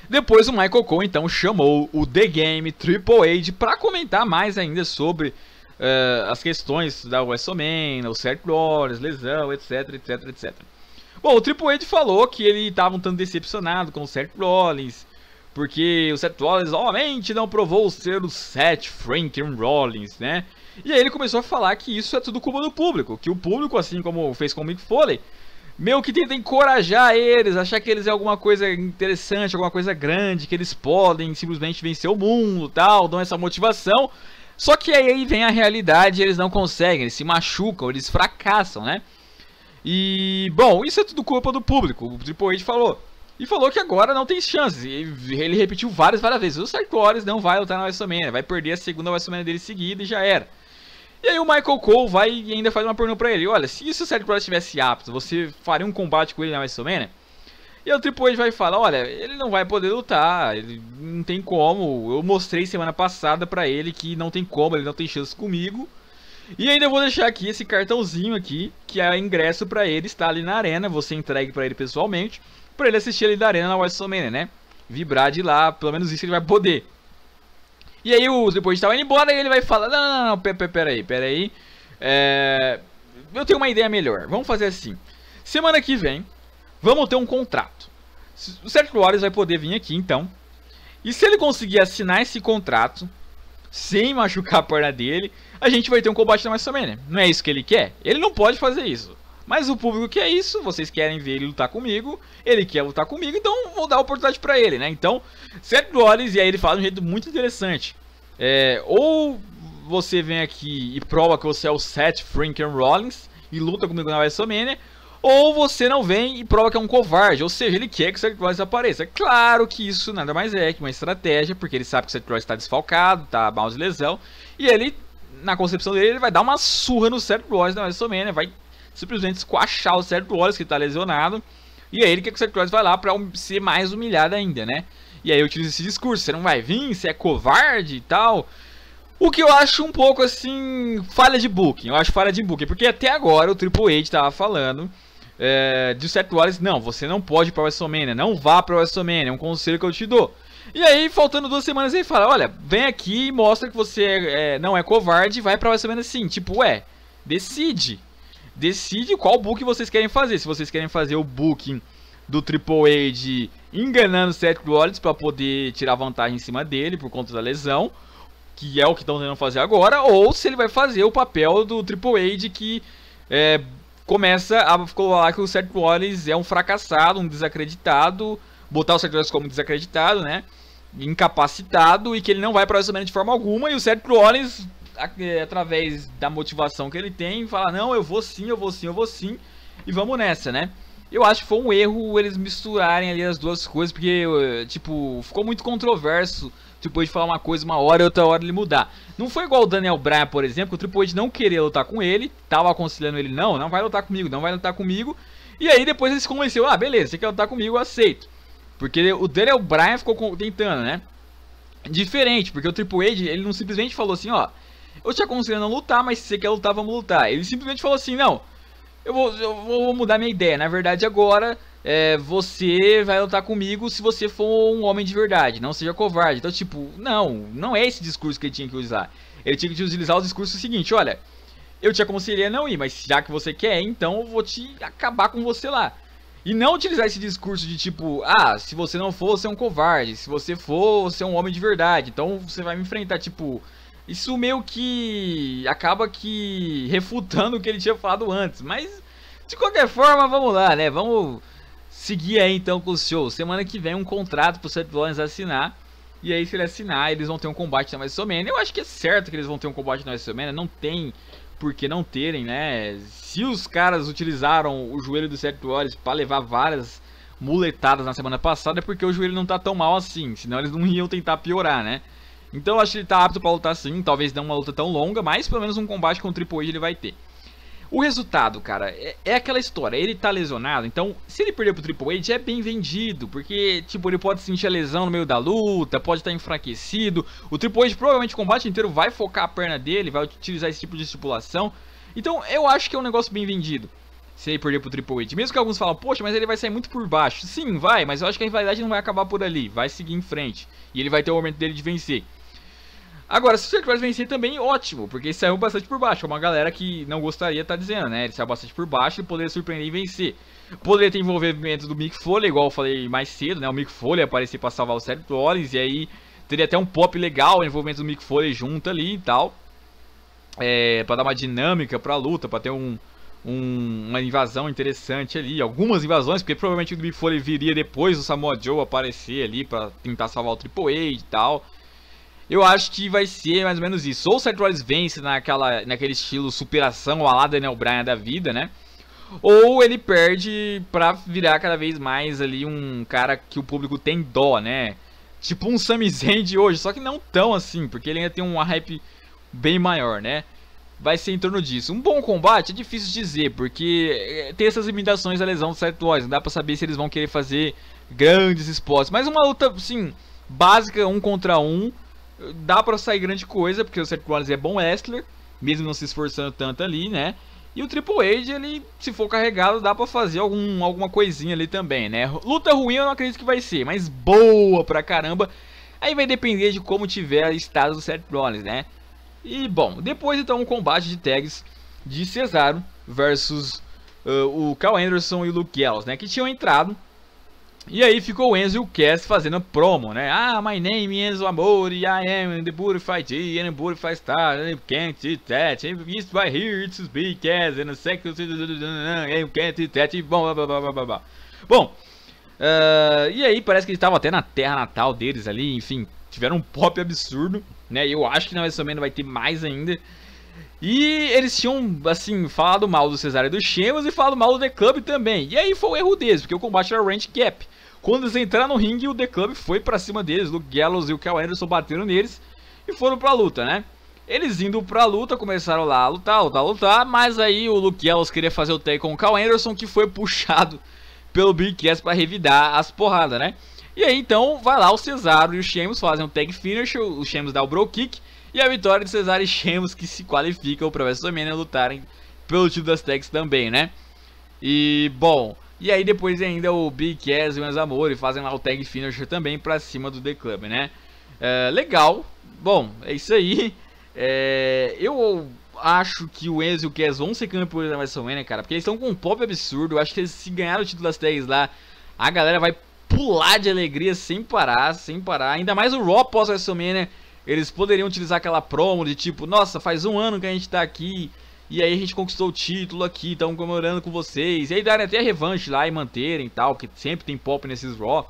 A: Depois o Michael Cole então chamou o The Game Triple H para comentar mais ainda sobre uh, as questões da WrestleMania, o Seth Rollins, lesão, etc, etc, etcétera. Bom, o Triple H falou que ele estava um tanto decepcionado com o Seth Rollins, porque o Seth Rollins obviamente não provou ser o Seth Franklin Rollins, né? E aí ele começou a falar que isso é tudo culpa do público, que o público, assim como fez com o Mick Foley, meio que tenta encorajar eles, achar que eles é alguma coisa interessante, alguma coisa grande, que eles podem simplesmente vencer o mundo, tal, dão essa motivação. Só que aí vem a realidade, eles não conseguem, eles se machucam, eles fracassam, né? E, bom, isso é tudo culpa do público, o Triple H falou. E falou que agora não tem chances, ele repetiu várias, várias vezes, o Seth Rollins não vai lutar na WrestleMania, vai perder a segunda WrestleMania dele seguida e já era. E aí o Michael Cole vai e ainda faz uma pergunta pra ele, olha, se o Seth Rollins estivesse apto, você faria um combate com ele na WrestleMania? E o Triple H vai falar, olha, ele não vai poder lutar, ele não tem como, eu mostrei semana passada pra ele que não tem como, ele não tem chance comigo. E ainda vou deixar aqui esse cartãozinho aqui, que é ingresso pra ele, está ali na arena, você entregue pra ele pessoalmente, pra ele assistir ali da arena na WrestleMania, né? Vibrar de lá, pelo menos isso ele vai poder. E aí o depois de estar indo embora, ele vai falar, não, não, não, pera, pera aí, pera aí, é... eu tenho uma ideia melhor, vamos fazer assim, semana que vem, vamos ter um contrato, o Seth Rollins vai poder vir aqui então, e se ele conseguir assinar esse contrato, sem machucar a perna dele, a gente vai ter um combate na WrestleMania, não é isso que ele quer? Ele não pode fazer isso, mas o público quer isso, vocês querem ver ele lutar comigo, ele quer lutar comigo, então vou dar a oportunidade pra ele, né? Então, Seth Rollins, e aí ele fala de um jeito muito interessante, é, ou você vem aqui e prova que você é o Seth Franklin Rollins e luta comigo na WrestleMania, ou você não vem e prova que é um covarde, ou seja, ele quer que o Seth Rollins apareça. É claro que isso nada mais é que uma estratégia, porque ele sabe que o Seth Rollins está desfalcado, tá mal de lesão, e ele, na concepção dele, ele vai dar uma surra no Seth Rollins na WrestleMania, vai simplesmente esquachar o Seth Rollins que tá lesionado. E aí ele quer que o Seth Rollins vai lá pra ser mais humilhado ainda, né? E aí eu utilizo esse discurso, você não vai vir, você é covarde e tal. O que eu acho um pouco assim, falha de booking, eu acho falha de booking. Porque até agora o Triple H tava falando é, de Seth Rollins, não, você não pode ir pra WrestleMania, não vá pra WrestleMania, é um conselho que eu te dou. E aí, faltando duas semanas, ele fala, olha, vem aqui e mostra que você é, não é covarde, vai pra WrestleMania sim. Tipo, ué, decide. Decide qual booking vocês querem fazer. Se vocês querem fazer o booking do Triple H enganando o Seth Rollins para poder tirar vantagem em cima dele por conta da lesão, que é o que estão tentando fazer agora, ou se ele vai fazer o papel do Triple H que é, começa a falar que o Seth Rollins é um fracassado, um desacreditado, botar o Seth Rollins como desacreditado, né, incapacitado, e que ele não vai para WrestleMania de forma alguma, e o Seth Rollins, através da motivação que ele tem, fala, não, eu vou sim, eu vou sim, eu vou sim, e vamos nessa, né? Eu acho que foi um erro eles misturarem ali as duas coisas, porque, tipo, ficou muito controverso, depois de falar uma coisa uma hora e outra hora ele mudar. Não foi igual o Daniel Bryan, por exemplo, que o Triple H não queria lutar com ele, tava aconselhando ele, não, não vai lutar comigo, não vai lutar comigo, e aí depois ele se convenceu, ah, beleza, você quer lutar comigo, eu aceito. Porque o Daniel Bryan ficou tentando, né? Diferente, porque o Triple H, ele não simplesmente falou assim, ó, eu te aconselho a não lutar, mas se você quer lutar, vamos lutar. Ele simplesmente falou assim, não, eu vou, eu vou mudar minha ideia. Na verdade, agora, é, você vai lutar comigo se você for um homem de verdade, não seja covarde. Então, tipo, não, não é esse discurso que ele tinha que usar. Ele tinha que utilizar o discurso seguinte, olha, eu te aconselhei a não ir, mas já que você quer, então eu vou te acabar com você lá. E não utilizar esse discurso de tipo, ah, se você não for, você é um covarde. Se você for, você é um homem de verdade, então você vai me enfrentar, tipo... Isso meio que acaba que refutando o que ele tinha falado antes. Mas, de qualquer forma, vamos lá, né? Vamos seguir aí então com o show. Semana que vem um contrato pro Seth Rollins assinar. E aí se ele assinar, eles vão ter um combate na WrestleMania. Eu acho que é certo que eles vão ter um combate na WrestleMania. Não tem por que não terem, né? Se os caras utilizaram o joelho do Seth Rollins pra levar várias muletadas na semana passada, é porque o joelho não tá tão mal assim. Senão eles não iam tentar piorar, né? Então eu acho que ele tá apto pra lutar sim, talvez não uma luta tão longa, mas pelo menos um combate com o Triple H ele vai ter. O resultado, cara, é, é aquela história, ele tá lesionado, então se ele perder pro Triple H é bem vendido, porque tipo, ele pode sentir a lesão no meio da luta, pode estar enfraquecido, o Triple H provavelmente o combate inteiro vai focar a perna dele, vai utilizar esse tipo de estipulação, então eu acho que é um negócio bem vendido. se ele perder pro Triple H. Mesmo que alguns falam, poxa, mas ele vai sair muito por baixo. Sim, vai, mas eu acho que a rivalidade não vai acabar por ali. Vai seguir em frente. E ele vai ter o momento dele de vencer. Agora, se o Seth Rollins vencer também, ótimo. Porque ele saiu bastante por baixo. Uma galera que não gostaria tá dizendo, né? Ele saiu bastante por baixo e poderia surpreender e vencer. Poderia ter envolvimento do Mick Foley, igual eu falei mais cedo, né? O Mick Foley aparecer pra salvar o Seth Rollins. E aí teria até um pop legal, o envolvimento do Mick Foley junto ali e tal. É, pra dar uma dinâmica pra luta, pra ter um... Um, uma invasão interessante ali, algumas invasões, porque provavelmente o Mick Foley viria depois do Samoa Joe aparecer ali pra tentar salvar o Triple H e tal. Eu acho que vai ser mais ou menos isso. Ou o Seth Rollins vence naquela, naquele estilo superação, a lá Daniel Bryan da vida, né? Ou ele perde pra virar cada vez mais ali um cara que o público tem dó, né? Tipo um Sami Zayn de hoje, só que não tão assim, porque ele ainda tem um hype bem maior, né? Vai ser em torno disso. Um bom combate é difícil dizer, porque tem essas limitações da lesão do Seth Rollins. Não dá pra saber se eles vão querer fazer grandes spots. Mas uma luta, assim, básica, um contra um, dá pra sair grande coisa, porque o Seth Rollins é bom wrestler, mesmo não se esforçando tanto ali, né? E o Triple H, ele, se for carregado, dá pra fazer algum, alguma coisinha ali também, né? Luta ruim eu não acredito que vai ser, mas boa pra caramba. Aí vai depender de como tiver a estado do Seth Rollins, né? E bom, depois então um combate de tags de Cesaro versus uh, o Karl Anderson e o Luke Gallows, né, que tinham entrado. E aí ficou o Enzo e o Cass fazendo promo, né? Ah, my name is Enzo Amore, I am the Purified G and the Purified Star, and you can't do that, and it's right here, it's big Cass, and the second, and you can't do that, e bom, blá, blá, blá, blá, blá. Bom, uh, e aí parece que eles estavam até na terra natal deles ali, enfim, tiveram um pop absurdo, né? Eu acho que na WrestleMania vai ter mais ainda. E eles tinham, assim, falado mal do Cesaro e do Sheamus e falado mal do The Club também. E aí foi o erro deles, porque o combate era range cap. Quando eles entraram no ringue, o The Club foi pra cima deles. O Gallows e o Karl Anderson bateram neles e foram pra luta, né? Eles indo pra luta, começaram lá a lutar, lutar, lutar. Mas aí o Luke Gallows queria fazer o tag com o Karl Anderson, que foi puxado pelo Big Cass pra revidar as porradas, né? E aí então vai lá o Cesaro e o Sheamus fazem um tag finish, o Sheamus dá o bro kick. E a vitória de Cesaro e Sheamus, que se qualificam para WrestleMania lutarem pelo título das tags também, né? E bom, e aí depois ainda o Big Cass e o Enzo Amore fazem lá o tag finisher também pra cima do The Club, né? É, legal, bom, é isso aí. É, eu acho que o Enzo e o Cass vão ser campeões da WrestleMania, cara, porque eles estão com um pop absurdo. Eu acho que eles, se ganhar o título das tags lá, a galera vai pular de alegria sem parar, sem parar. Ainda mais o Raw pós WrestleMania, eles poderiam utilizar aquela promo de tipo, nossa, faz um ano que a gente tá aqui, e aí a gente conquistou o título aqui, estamos comemorando com vocês. E aí darem até revanche lá e manterem e tal, que sempre tem pop nesses Raw.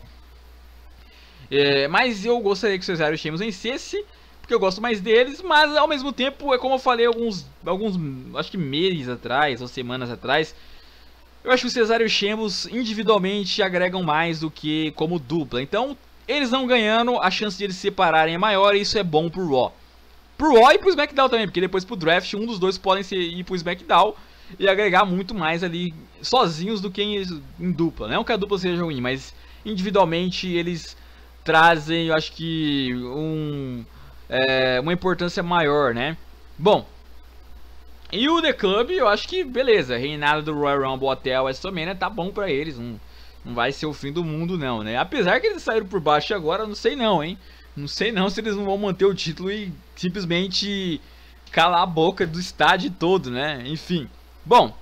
A: É, mas eu gostaria que o Cesaro e o Sheamus vencesse, porque eu gosto mais deles, mas ao mesmo tempo, é como eu falei alguns, alguns acho que meses atrás, ou semanas atrás, eu acho que o Cesaro e o Sheamus individualmente agregam mais do que como dupla. Então, eles não ganhando, a chance de eles se separarem é maior, e isso é bom pro Raw. Pro Raw e pro SmackDown também, porque depois pro draft um dos dois podem ser, ir pro SmackDown e agregar muito mais ali sozinhos do que em, em dupla. Não que a dupla seja ruim, mas individualmente eles trazem, eu acho que, um, é, uma importância maior, né? Bom, e o The Club, eu acho que, beleza, reinado do Royal Rumble até a WrestleMania tá bom pra eles, não, não vai ser o fim do mundo não, né? Apesar que eles saíram por baixo agora, não sei não, hein? Não sei não se eles não vão manter o título e simplesmente calar a boca do estádio todo, né? Enfim, bom.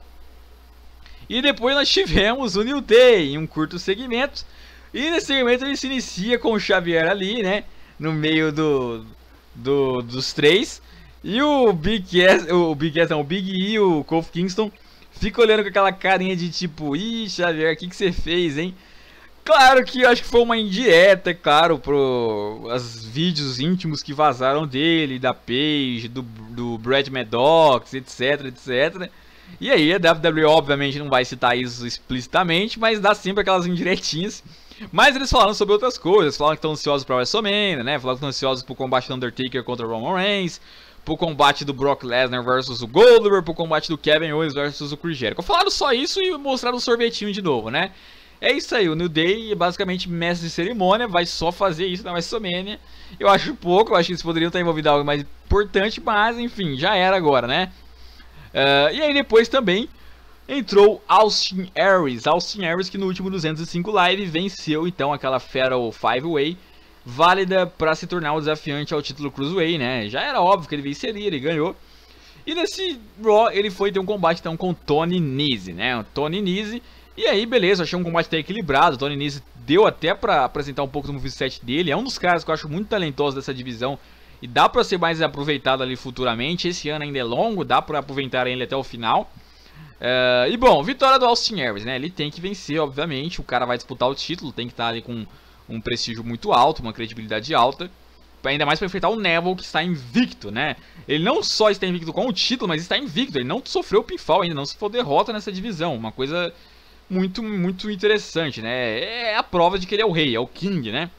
A: E depois nós tivemos o New Day em um curto segmento. E nesse segmento ele se inicia com o Xavier ali, né? No meio do, do dos três. E o Big S, o Big S não, o Big E e o Kofi Kingston fica olhando com aquela carinha de tipo, ih, Xavier, o que, que você fez, hein? Claro que eu acho que foi uma indireta, claro, pro os vídeos íntimos que vazaram dele, da Paige, do, do Brad Maddox, etc, etcétera. E aí a W W E obviamente não vai citar isso explicitamente, mas dá sempre aquelas indiretinhas. Mas eles falaram sobre outras coisas, falaram que estão ansiosos pra WrestleMania, né? Falaram que estão ansiosos pro combate do Undertaker contra o Roman Reigns, pro combate do Brock Lesnar versus o Goldberg, pro combate do Kevin Owens versus o Chris Jericho. Falaram só isso e mostraram o sorvetinho de novo, né? É isso aí, o New Day é basicamente mestre de cerimônia, vai só fazer isso na WrestleMania. Eu acho pouco, eu acho que eles poderiam estar envolvidos em algo mais importante, mas enfim, já era agora, né? Uh, e aí depois também entrou Austin Aries. Austin Aries que no último duzentos e cinco Live venceu então aquela Fatal five way, válida para se tornar o desafiante ao título Cruiserweight, né? Já era óbvio que ele venceria, ele ganhou. E nesse Raw ele foi ter um combate então com Tony Nese, né? O Tony Nese. E aí, beleza, achei um combate até equilibrado. O Tony Nese deu até pra apresentar um pouco do moveset dele. É um dos caras que eu acho muito talentoso dessa divisão. E dá pra ser mais aproveitado ali futuramente. Esse ano ainda é longo, dá pra aproveitar ele até o final. Uh, e bom, vitória do Austin Aries, né? Ele tem que vencer, obviamente. O cara vai disputar o título, tem que estar ali com um prestígio muito alto, uma credibilidade alta. Ainda mais para enfrentar o Neville, que está invicto, né? Ele não só está invicto com o título, mas está invicto. Ele não sofreu pinfall ainda, não sofreu derrota nessa divisão. Uma coisa muito, muito interessante, né? É a prova de que ele é o rei, é o King, né?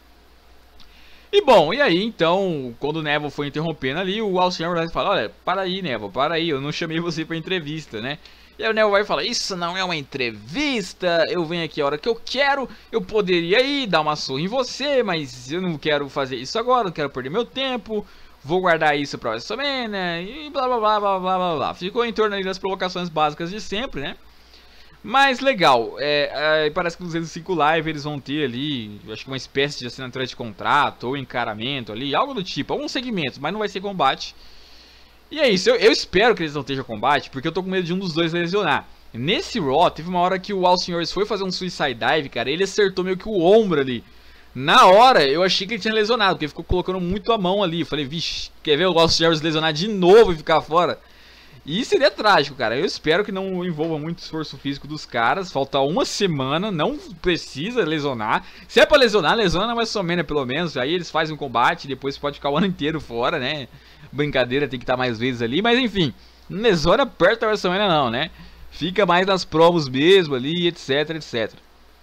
A: E bom, e aí então, quando o Neville foi interrompendo ali, o Austin Aries fala: olha, para aí, Neville, para aí, eu não chamei você para entrevista, né? E aí o Neville vai falar: isso não é uma entrevista, eu venho aqui a hora que eu quero, eu poderia ir dar uma surra em você, mas eu não quero fazer isso agora, não quero perder meu tempo, vou guardar isso pra WrestleMania, e blá blá blá blá blá blá blá. Ficou em torno ali das provocações básicas de sempre, né? Mas legal, é, é, parece que nos duzentos e cinco Live eles vão ter ali, acho que uma espécie de assinatura de contrato ou encaramento ali, algo do tipo, alguns segmentos, mas não vai ser combate. E é isso, eu, eu espero que eles não estejam combate, porque eu tô com medo de um dos dois lesionar. Nesse Raw, teve uma hora que o Austin Aries foi fazer um Suicide Dive, cara, ele acertou meio que o ombro ali. Na hora, eu achei que ele tinha lesionado, porque ele ficou colocando muito a mão ali. Eu falei, vixe, quer ver o Austin Aries lesionar de novo e ficar fora? E seria trágico, cara. Eu espero que não envolva muito esforço físico dos caras. Falta uma semana, não precisa lesionar. Se é pra lesionar, lesiona na WrestleMania pelo menos. Aí eles fazem um combate, depois pode ficar o ano inteiro fora, né? Brincadeira, tem que estar mais vezes ali. Mas enfim, não lesiona perto da WrestleMania não, né? Fica mais nas promos mesmo ali, etc, etcétera.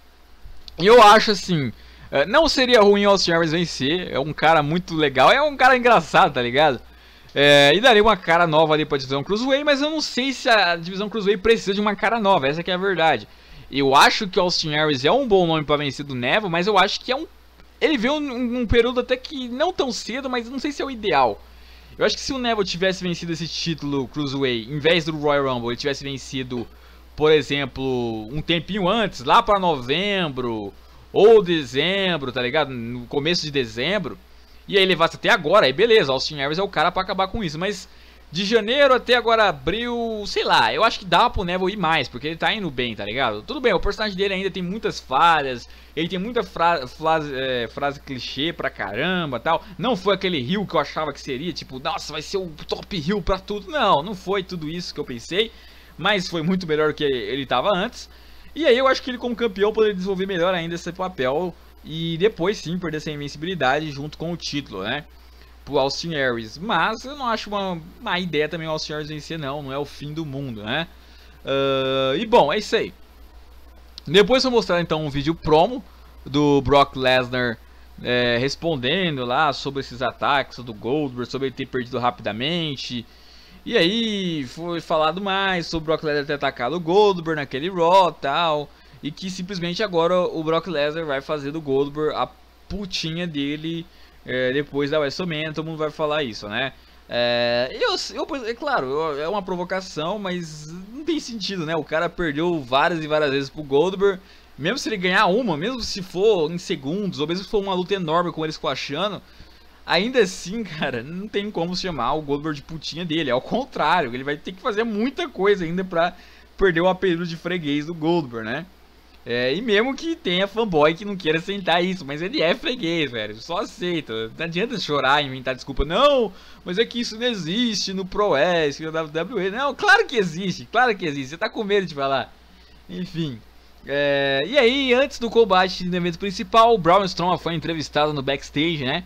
A: E eu acho assim, não seria ruim o Austin Aries vencer. É um cara muito legal, é um cara engraçado, tá ligado? É, e daria uma cara nova ali pra divisão Cruiserweight, mas eu não sei se a divisão Cruiserweight precisa de uma cara nova, essa que é a verdade. Eu acho que o Austin Aries é um bom nome pra vencer do Neville, mas eu acho que é um... Ele veio num, num período até que não tão cedo, mas não sei se é o ideal. Eu acho que se o Neville tivesse vencido esse título Cruiserweight, em vez do Royal Rumble, ele tivesse vencido, por exemplo, um tempinho antes, lá pra novembro ou dezembro, tá ligado? No começo de dezembro. E aí levasse até agora, aí beleza, Austin Aries é o cara pra acabar com isso. Mas de janeiro até agora abril, sei lá, eu acho que dá pro Neville ir mais, porque ele tá indo bem, tá ligado? Tudo bem, o personagem dele ainda tem muitas falhas, ele tem muita fra frase, é, frase clichê pra caramba tal. Não foi aquele heel que eu achava que seria, tipo, nossa, vai ser o top heel pra tudo. Não, não foi tudo isso que eu pensei, mas foi muito melhor do que ele tava antes. E aí eu acho que ele como campeão poderia desenvolver melhor ainda esse papel e depois sim perder essa invencibilidade junto com o título, né? Pro Austin Aries. Mas eu não acho uma má ideia também o Austin Aries vencer, não. Não é o fim do mundo, né? Uh, e bom, é isso aí. Depois eu vou mostrar então um vídeo promo do Brock Lesnar é, respondendo lá sobre esses ataques do Goldberg, sobre ele ter perdido rapidamente. E aí foi falado mais sobre o Brock Lesnar ter atacado o Goldberg naquele Raw e tal. E que simplesmente agora o Brock Lesnar vai fazer do Goldberg a putinha dele é, depois da WrestleMania, todo mundo vai falar isso, né? É, eu, eu, é claro, é uma provocação, mas não tem sentido, né? O cara perdeu várias e várias vezes pro Goldberg, mesmo se ele ganhar uma, mesmo se for em segundos, ou mesmo se for uma luta enorme com ele squashando, ainda assim, cara, não tem como chamar o Goldberg de putinha dele, ao contrário, ele vai ter que fazer muita coisa ainda pra perder o apelido de freguês do Goldberg, né? É, e mesmo que tenha fanboy que não queira aceitar isso, mas ele é freguês, velho, só aceita. Não adianta chorar e inventar desculpa, não, mas é que isso não existe no Pro Wrestling, no W W E. Não, claro que existe, claro que existe, você tá com medo de falar. Enfim, é, e aí, antes do combate no evento principal, o Braun Strowman foi entrevistado no backstage, né?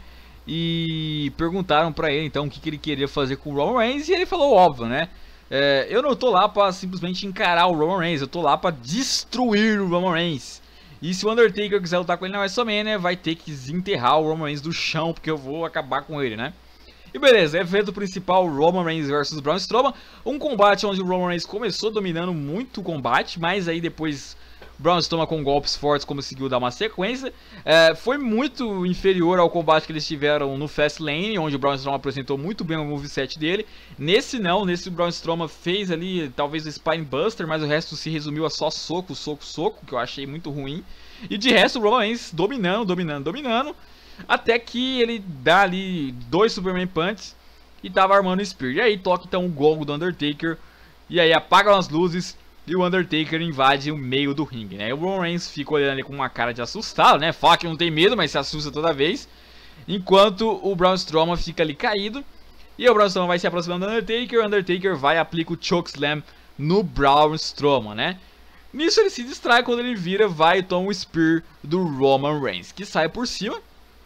A: E perguntaram pra ele, então, o que, que ele queria fazer com o Roman Reigns, e ele falou óbvio, né? É, eu não tô lá pra simplesmente encarar o Roman Reigns, eu tô lá pra destruir o Roman Reigns. E se o Undertaker quiser lutar com ele na WrestleMania, vai ter que desenterrar o Roman Reigns do chão, porque eu vou acabar com ele, né? E beleza, evento principal, Roman Reigns versus Braun Strowman. Um combate onde o Roman Reigns começou dominando muito o combate, mas aí depois Braun Strowman com golpes fortes conseguiu dar uma sequência. É, foi muito inferior ao combate que eles tiveram no Fastlane, onde o Braun Strowman apresentou muito bem o moveset dele. Nesse não, nesse o Braun Strowman fez ali talvez o Spinebuster, mas o resto se resumiu a só soco, soco, soco, que eu achei muito ruim. E de resto o Roman Reigns dominando, dominando, dominando, até que ele dá ali dois Superman Punches e tava armando o Spear. E aí toca então o gongo do Undertaker, e aí apagam as luzes e o Undertaker invade o meio do ringue, né? E o Roman Reigns fica olhando ali com uma cara de assustado, né? Fala que não tem medo, mas se assusta toda vez. Enquanto o Braun Strowman fica ali caído. E o Braun Strowman vai se aproximando do Undertaker. O Undertaker vai e aplica o Chokeslam no Braun Strowman, né? Nisso ele se distrai, quando ele vira, vai e toma o Spear do Roman Reigns, que sai por cima.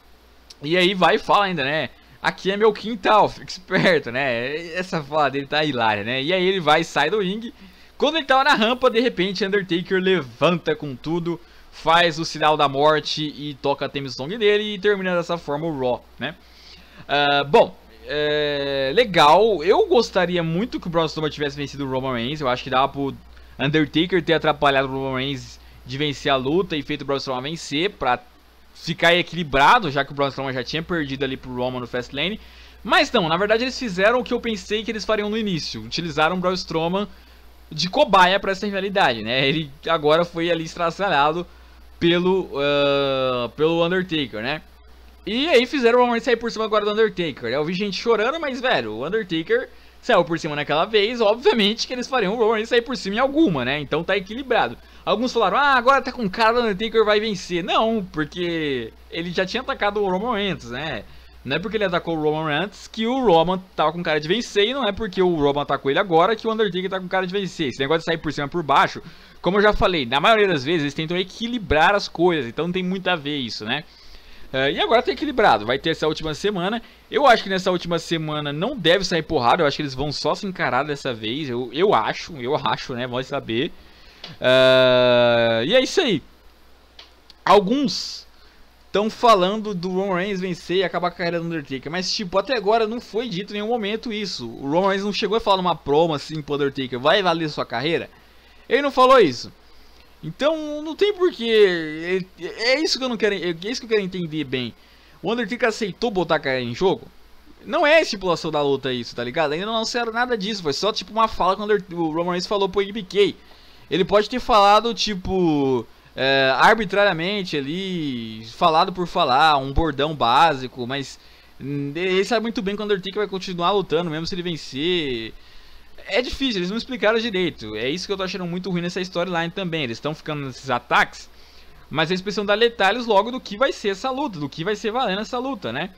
A: E aí vai e fala ainda, né? Aqui é meu quintal, fica esperto, né? Essa fala dele tá hilária, né? E aí ele vai e sai do ringue. Quando ele tava na rampa, de repente, Undertaker levanta com tudo, faz o sinal da morte e toca a theme song dele e termina dessa forma o Raw, né? Uh, bom, é, legal. Eu gostaria muito que o Braun Strowman tivesse vencido o Roman Reigns. Eu acho que dava pro Undertaker ter atrapalhado o Roman Reigns de vencer a luta e feito o Braun Strowman vencer, pra ficar equilibrado, já que o Braun Strowman já tinha perdido ali pro Roman no Fastlane. Mas não, na verdade eles fizeram o que eu pensei que eles fariam no início. Utilizaram o Braun Strowman de cobaia para essa rivalidade, né? Ele agora foi ali estraçalhado pelo, uh, pelo Undertaker, né? E aí fizeram o Roman sair por cima agora do Undertaker. Eu vi gente chorando, mas, velho, o Undertaker saiu por cima naquela vez. Obviamente que eles fariam o Roman sair por cima em alguma, né? Então tá equilibrado. Alguns falaram, ah, agora tá com cara do Undertaker, vai vencer. Não, porque ele já tinha atacado o Roman antes, né? Não é porque ele atacou o Roman antes que o Roman tava com cara de vencer, e não é porque o Roman atacou ele agora que o Undertaker tá com cara de vencer. Esse negócio de sair por cima por baixo, como eu já falei, na maioria das vezes eles tentam equilibrar as coisas, então não tem muito a ver isso, né? Uh, e agora tá equilibrado, vai ter essa última semana. Eu acho que nessa última semana não deve sair porrada, eu acho que eles vão só se encarar dessa vez, eu, eu acho, eu acho, né, vamos saber. Uh, e é isso aí. Alguns estão falando do Roman Reigns vencer e acabar com a carreira do Undertaker, mas tipo, até agora não foi dito em nenhum momento isso. O Roman Reigns não chegou a falar numa promo assim pro Undertaker, vai valer sua carreira? Ele não falou isso. Então não tem porquê. É isso que eu não quero, é isso que eu quero entender bem. O Undertaker aceitou botar a carreira em jogo? Não é a estipulação da luta isso, tá ligado? Ainda não anunciaram nada disso, foi só tipo uma fala quando o Roman Reigns falou pro M B K. Ele pode ter falado tipo É, arbitrariamente ali, falado por falar, um bordão básico, mas ele sabe muito bem que o Undertaker vai continuar lutando, mesmo se ele vencer. É difícil, eles não explicaram direito. É isso que eu tô achando muito ruim nessa storyline também. Eles estão ficando nesses ataques, mas eles precisam dar detalhes logo do que vai ser essa luta, do que vai ser valendo essa luta, né?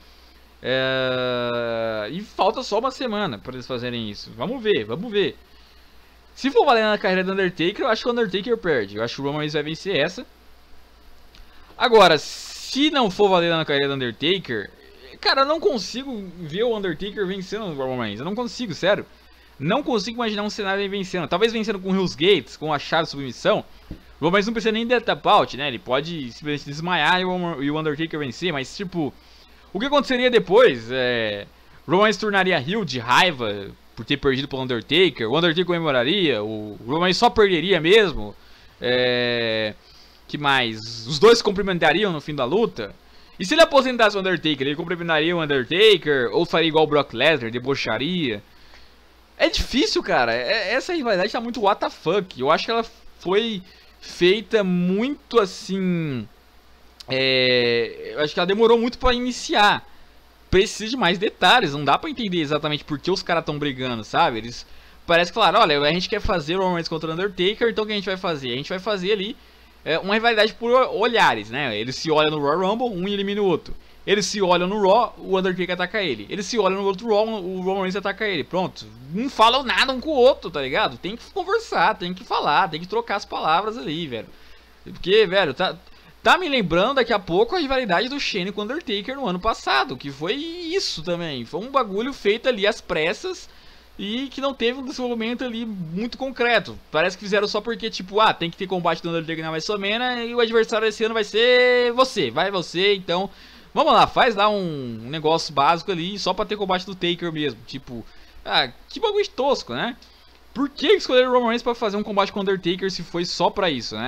A: É... E falta só uma semana para eles fazerem isso. Vamos ver, vamos ver. Se for valendo a carreira do Undertaker, eu acho que o Undertaker perde. Eu acho que o Roman Reigns vai vencer essa. Agora, se não for valendo a carreira do Undertaker, cara, eu não consigo ver o Undertaker vencendo o Roman Reigns. Eu não consigo, sério. Não consigo imaginar um cenário ele vencendo. Talvez vencendo com Hell's Gates, com a chave de submissão. O Roman Reigns não precisa nem de tap out, né? Ele pode simplesmente desmaiar e o Undertaker vencer. Mas, tipo, o que aconteceria depois? É... Roman Reigns tornaria heel de raiva por ter perdido pelo Undertaker, o Undertaker comemoraria, o Roman Reigns só perderia mesmo, é... que mais? Os dois se cumprimentariam no fim da luta, e se ele aposentasse o Undertaker, ele cumprimentaria o Undertaker, ou faria igual o Brock Lesnar, debocharia? É difícil, cara, é... essa rivalidade tá muito what the fuck, eu acho que ela foi feita muito assim, é... eu acho que ela demorou muito pra iniciar. Precisa de mais detalhes, não dá pra entender exatamente por que os caras estão brigando, sabe? Eles parece que falaram, olha, a gente quer fazer o Roman Reigns contra o Undertaker, então o que a gente vai fazer? A gente vai fazer ali é, uma rivalidade por olhares, né? Eles se olham no Royal Rumble, um elimina o outro. Eles se olham no Raw, o Undertaker ataca ele. Eles se olham no outro Raw, o Roman Reigns ataca ele. Pronto, não falam nada um com o outro, tá ligado? Tem que conversar, tem que falar, tem que trocar as palavras ali, velho. Porque, velho, tá... Tá me lembrando daqui a pouco a rivalidade do Shane com o Undertaker no ano passado, que foi isso também. Foi um bagulho feito ali às pressas e que não teve um desenvolvimento ali muito concreto. Parece que fizeram só porque, tipo, ah, tem que ter combate do Undertaker na WrestleMania e o adversário esse ano vai ser você, vai você, então... Vamos lá, faz lá um negócio básico ali só pra ter combate do Taker mesmo. Tipo, ah, que bagulho tosco, né? Por que escolheram o Roman Reigns pra fazer um combate com o Undertaker se foi só pra isso, né?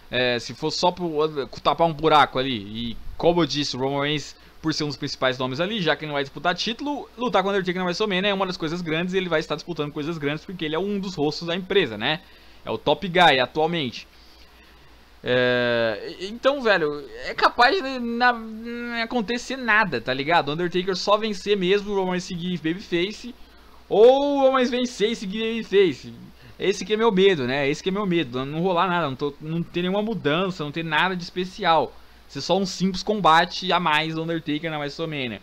A: É, se for só pro, tapar um buraco ali. E como eu disse, o Roman Reigns, por ser um dos principais nomes ali, já que ele não vai disputar título, lutar com o Undertaker na WrestleMania é uma das coisas grandes. E ele vai estar disputando coisas grandes porque ele é um dos rostos da empresa, né? É o top guy atualmente. É, então, velho, é capaz de não acontecer nada, tá ligado? O Undertaker só vencer mesmo, o Roman Reigns seguir babyface, ou o Roman Reigns vencer e seguir babyface. Esse que é meu medo, né? Esse que é meu medo, não rolar nada, não, tô, não ter nenhuma mudança, não ter nada de especial. Ser só um simples combate a mais do Undertaker na WrestleMania,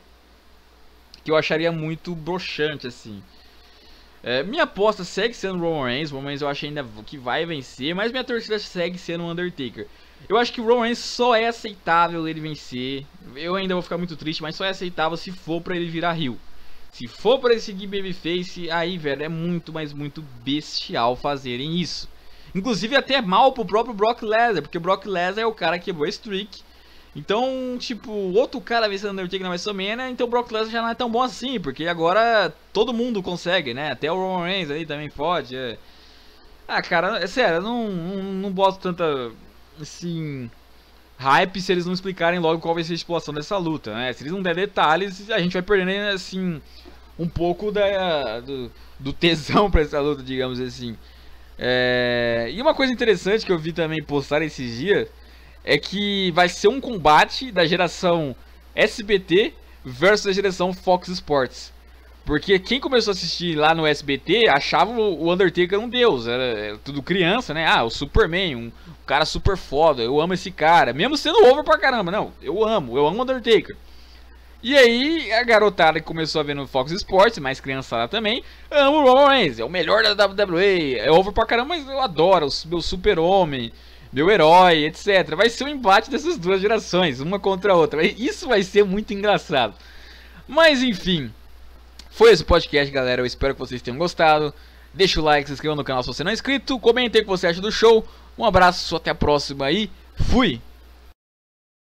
A: que eu acharia muito broxante, assim. É, minha aposta segue sendo o Roman Reigns. O Roman Reigns eu acho ainda que vai vencer, mas minha torcida segue sendo o Undertaker. Eu acho que o Roman Reigns só é aceitável ele vencer. Eu ainda vou ficar muito triste, mas só é aceitável se for pra ele virar heel. Se for pra ele seguir babyface, aí, velho, é muito, mas muito bestial fazerem isso. Inclusive até mal pro próprio Brock Lesnar, porque o Brock Lesnar é o cara que quebrou a streak. Então, tipo, outro cara vencendo o Undertaker na WrestleMania, então o Brock Lesnar já não é tão bom assim, porque agora todo mundo consegue, né? Até o Roman Reigns aí também pode. É... Ah, cara, é sério, eu não, não, não boto tanta, assim, hype se eles não explicarem logo qual vai ser a estipulação dessa luta, né? Se eles não der detalhes, a gente vai perdendo, assim, um pouco da, do, do tesão pra essa luta, digamos assim. É... E uma coisa interessante que eu vi também postar esses dias é que vai ser um combate da geração S B T versus a geração Fox Sports. Porque quem começou a assistir lá no S B T achava o Undertaker um deus. Era, era tudo criança, né? Ah, o Superman, um, um cara super foda. Eu amo esse cara. Mesmo sendo over pra caramba. Não, eu amo. Eu amo o Undertaker. E aí a garotada que começou a ver no Fox Sports, mais criançada também, ama o Roman Reigns. É o melhor da W W E. É over pra caramba, mas eu adoro. O meu super-homem, meu herói, etcétera. Vai ser um embate dessas duas gerações, uma contra a outra. Isso vai ser muito engraçado. Mas enfim, foi esse o podcast, galera. Eu espero que vocês tenham gostado. Deixa o like, se inscreva no canal se você não é inscrito. Comentem o que você acha do show. Um abraço, até a próxima e fui!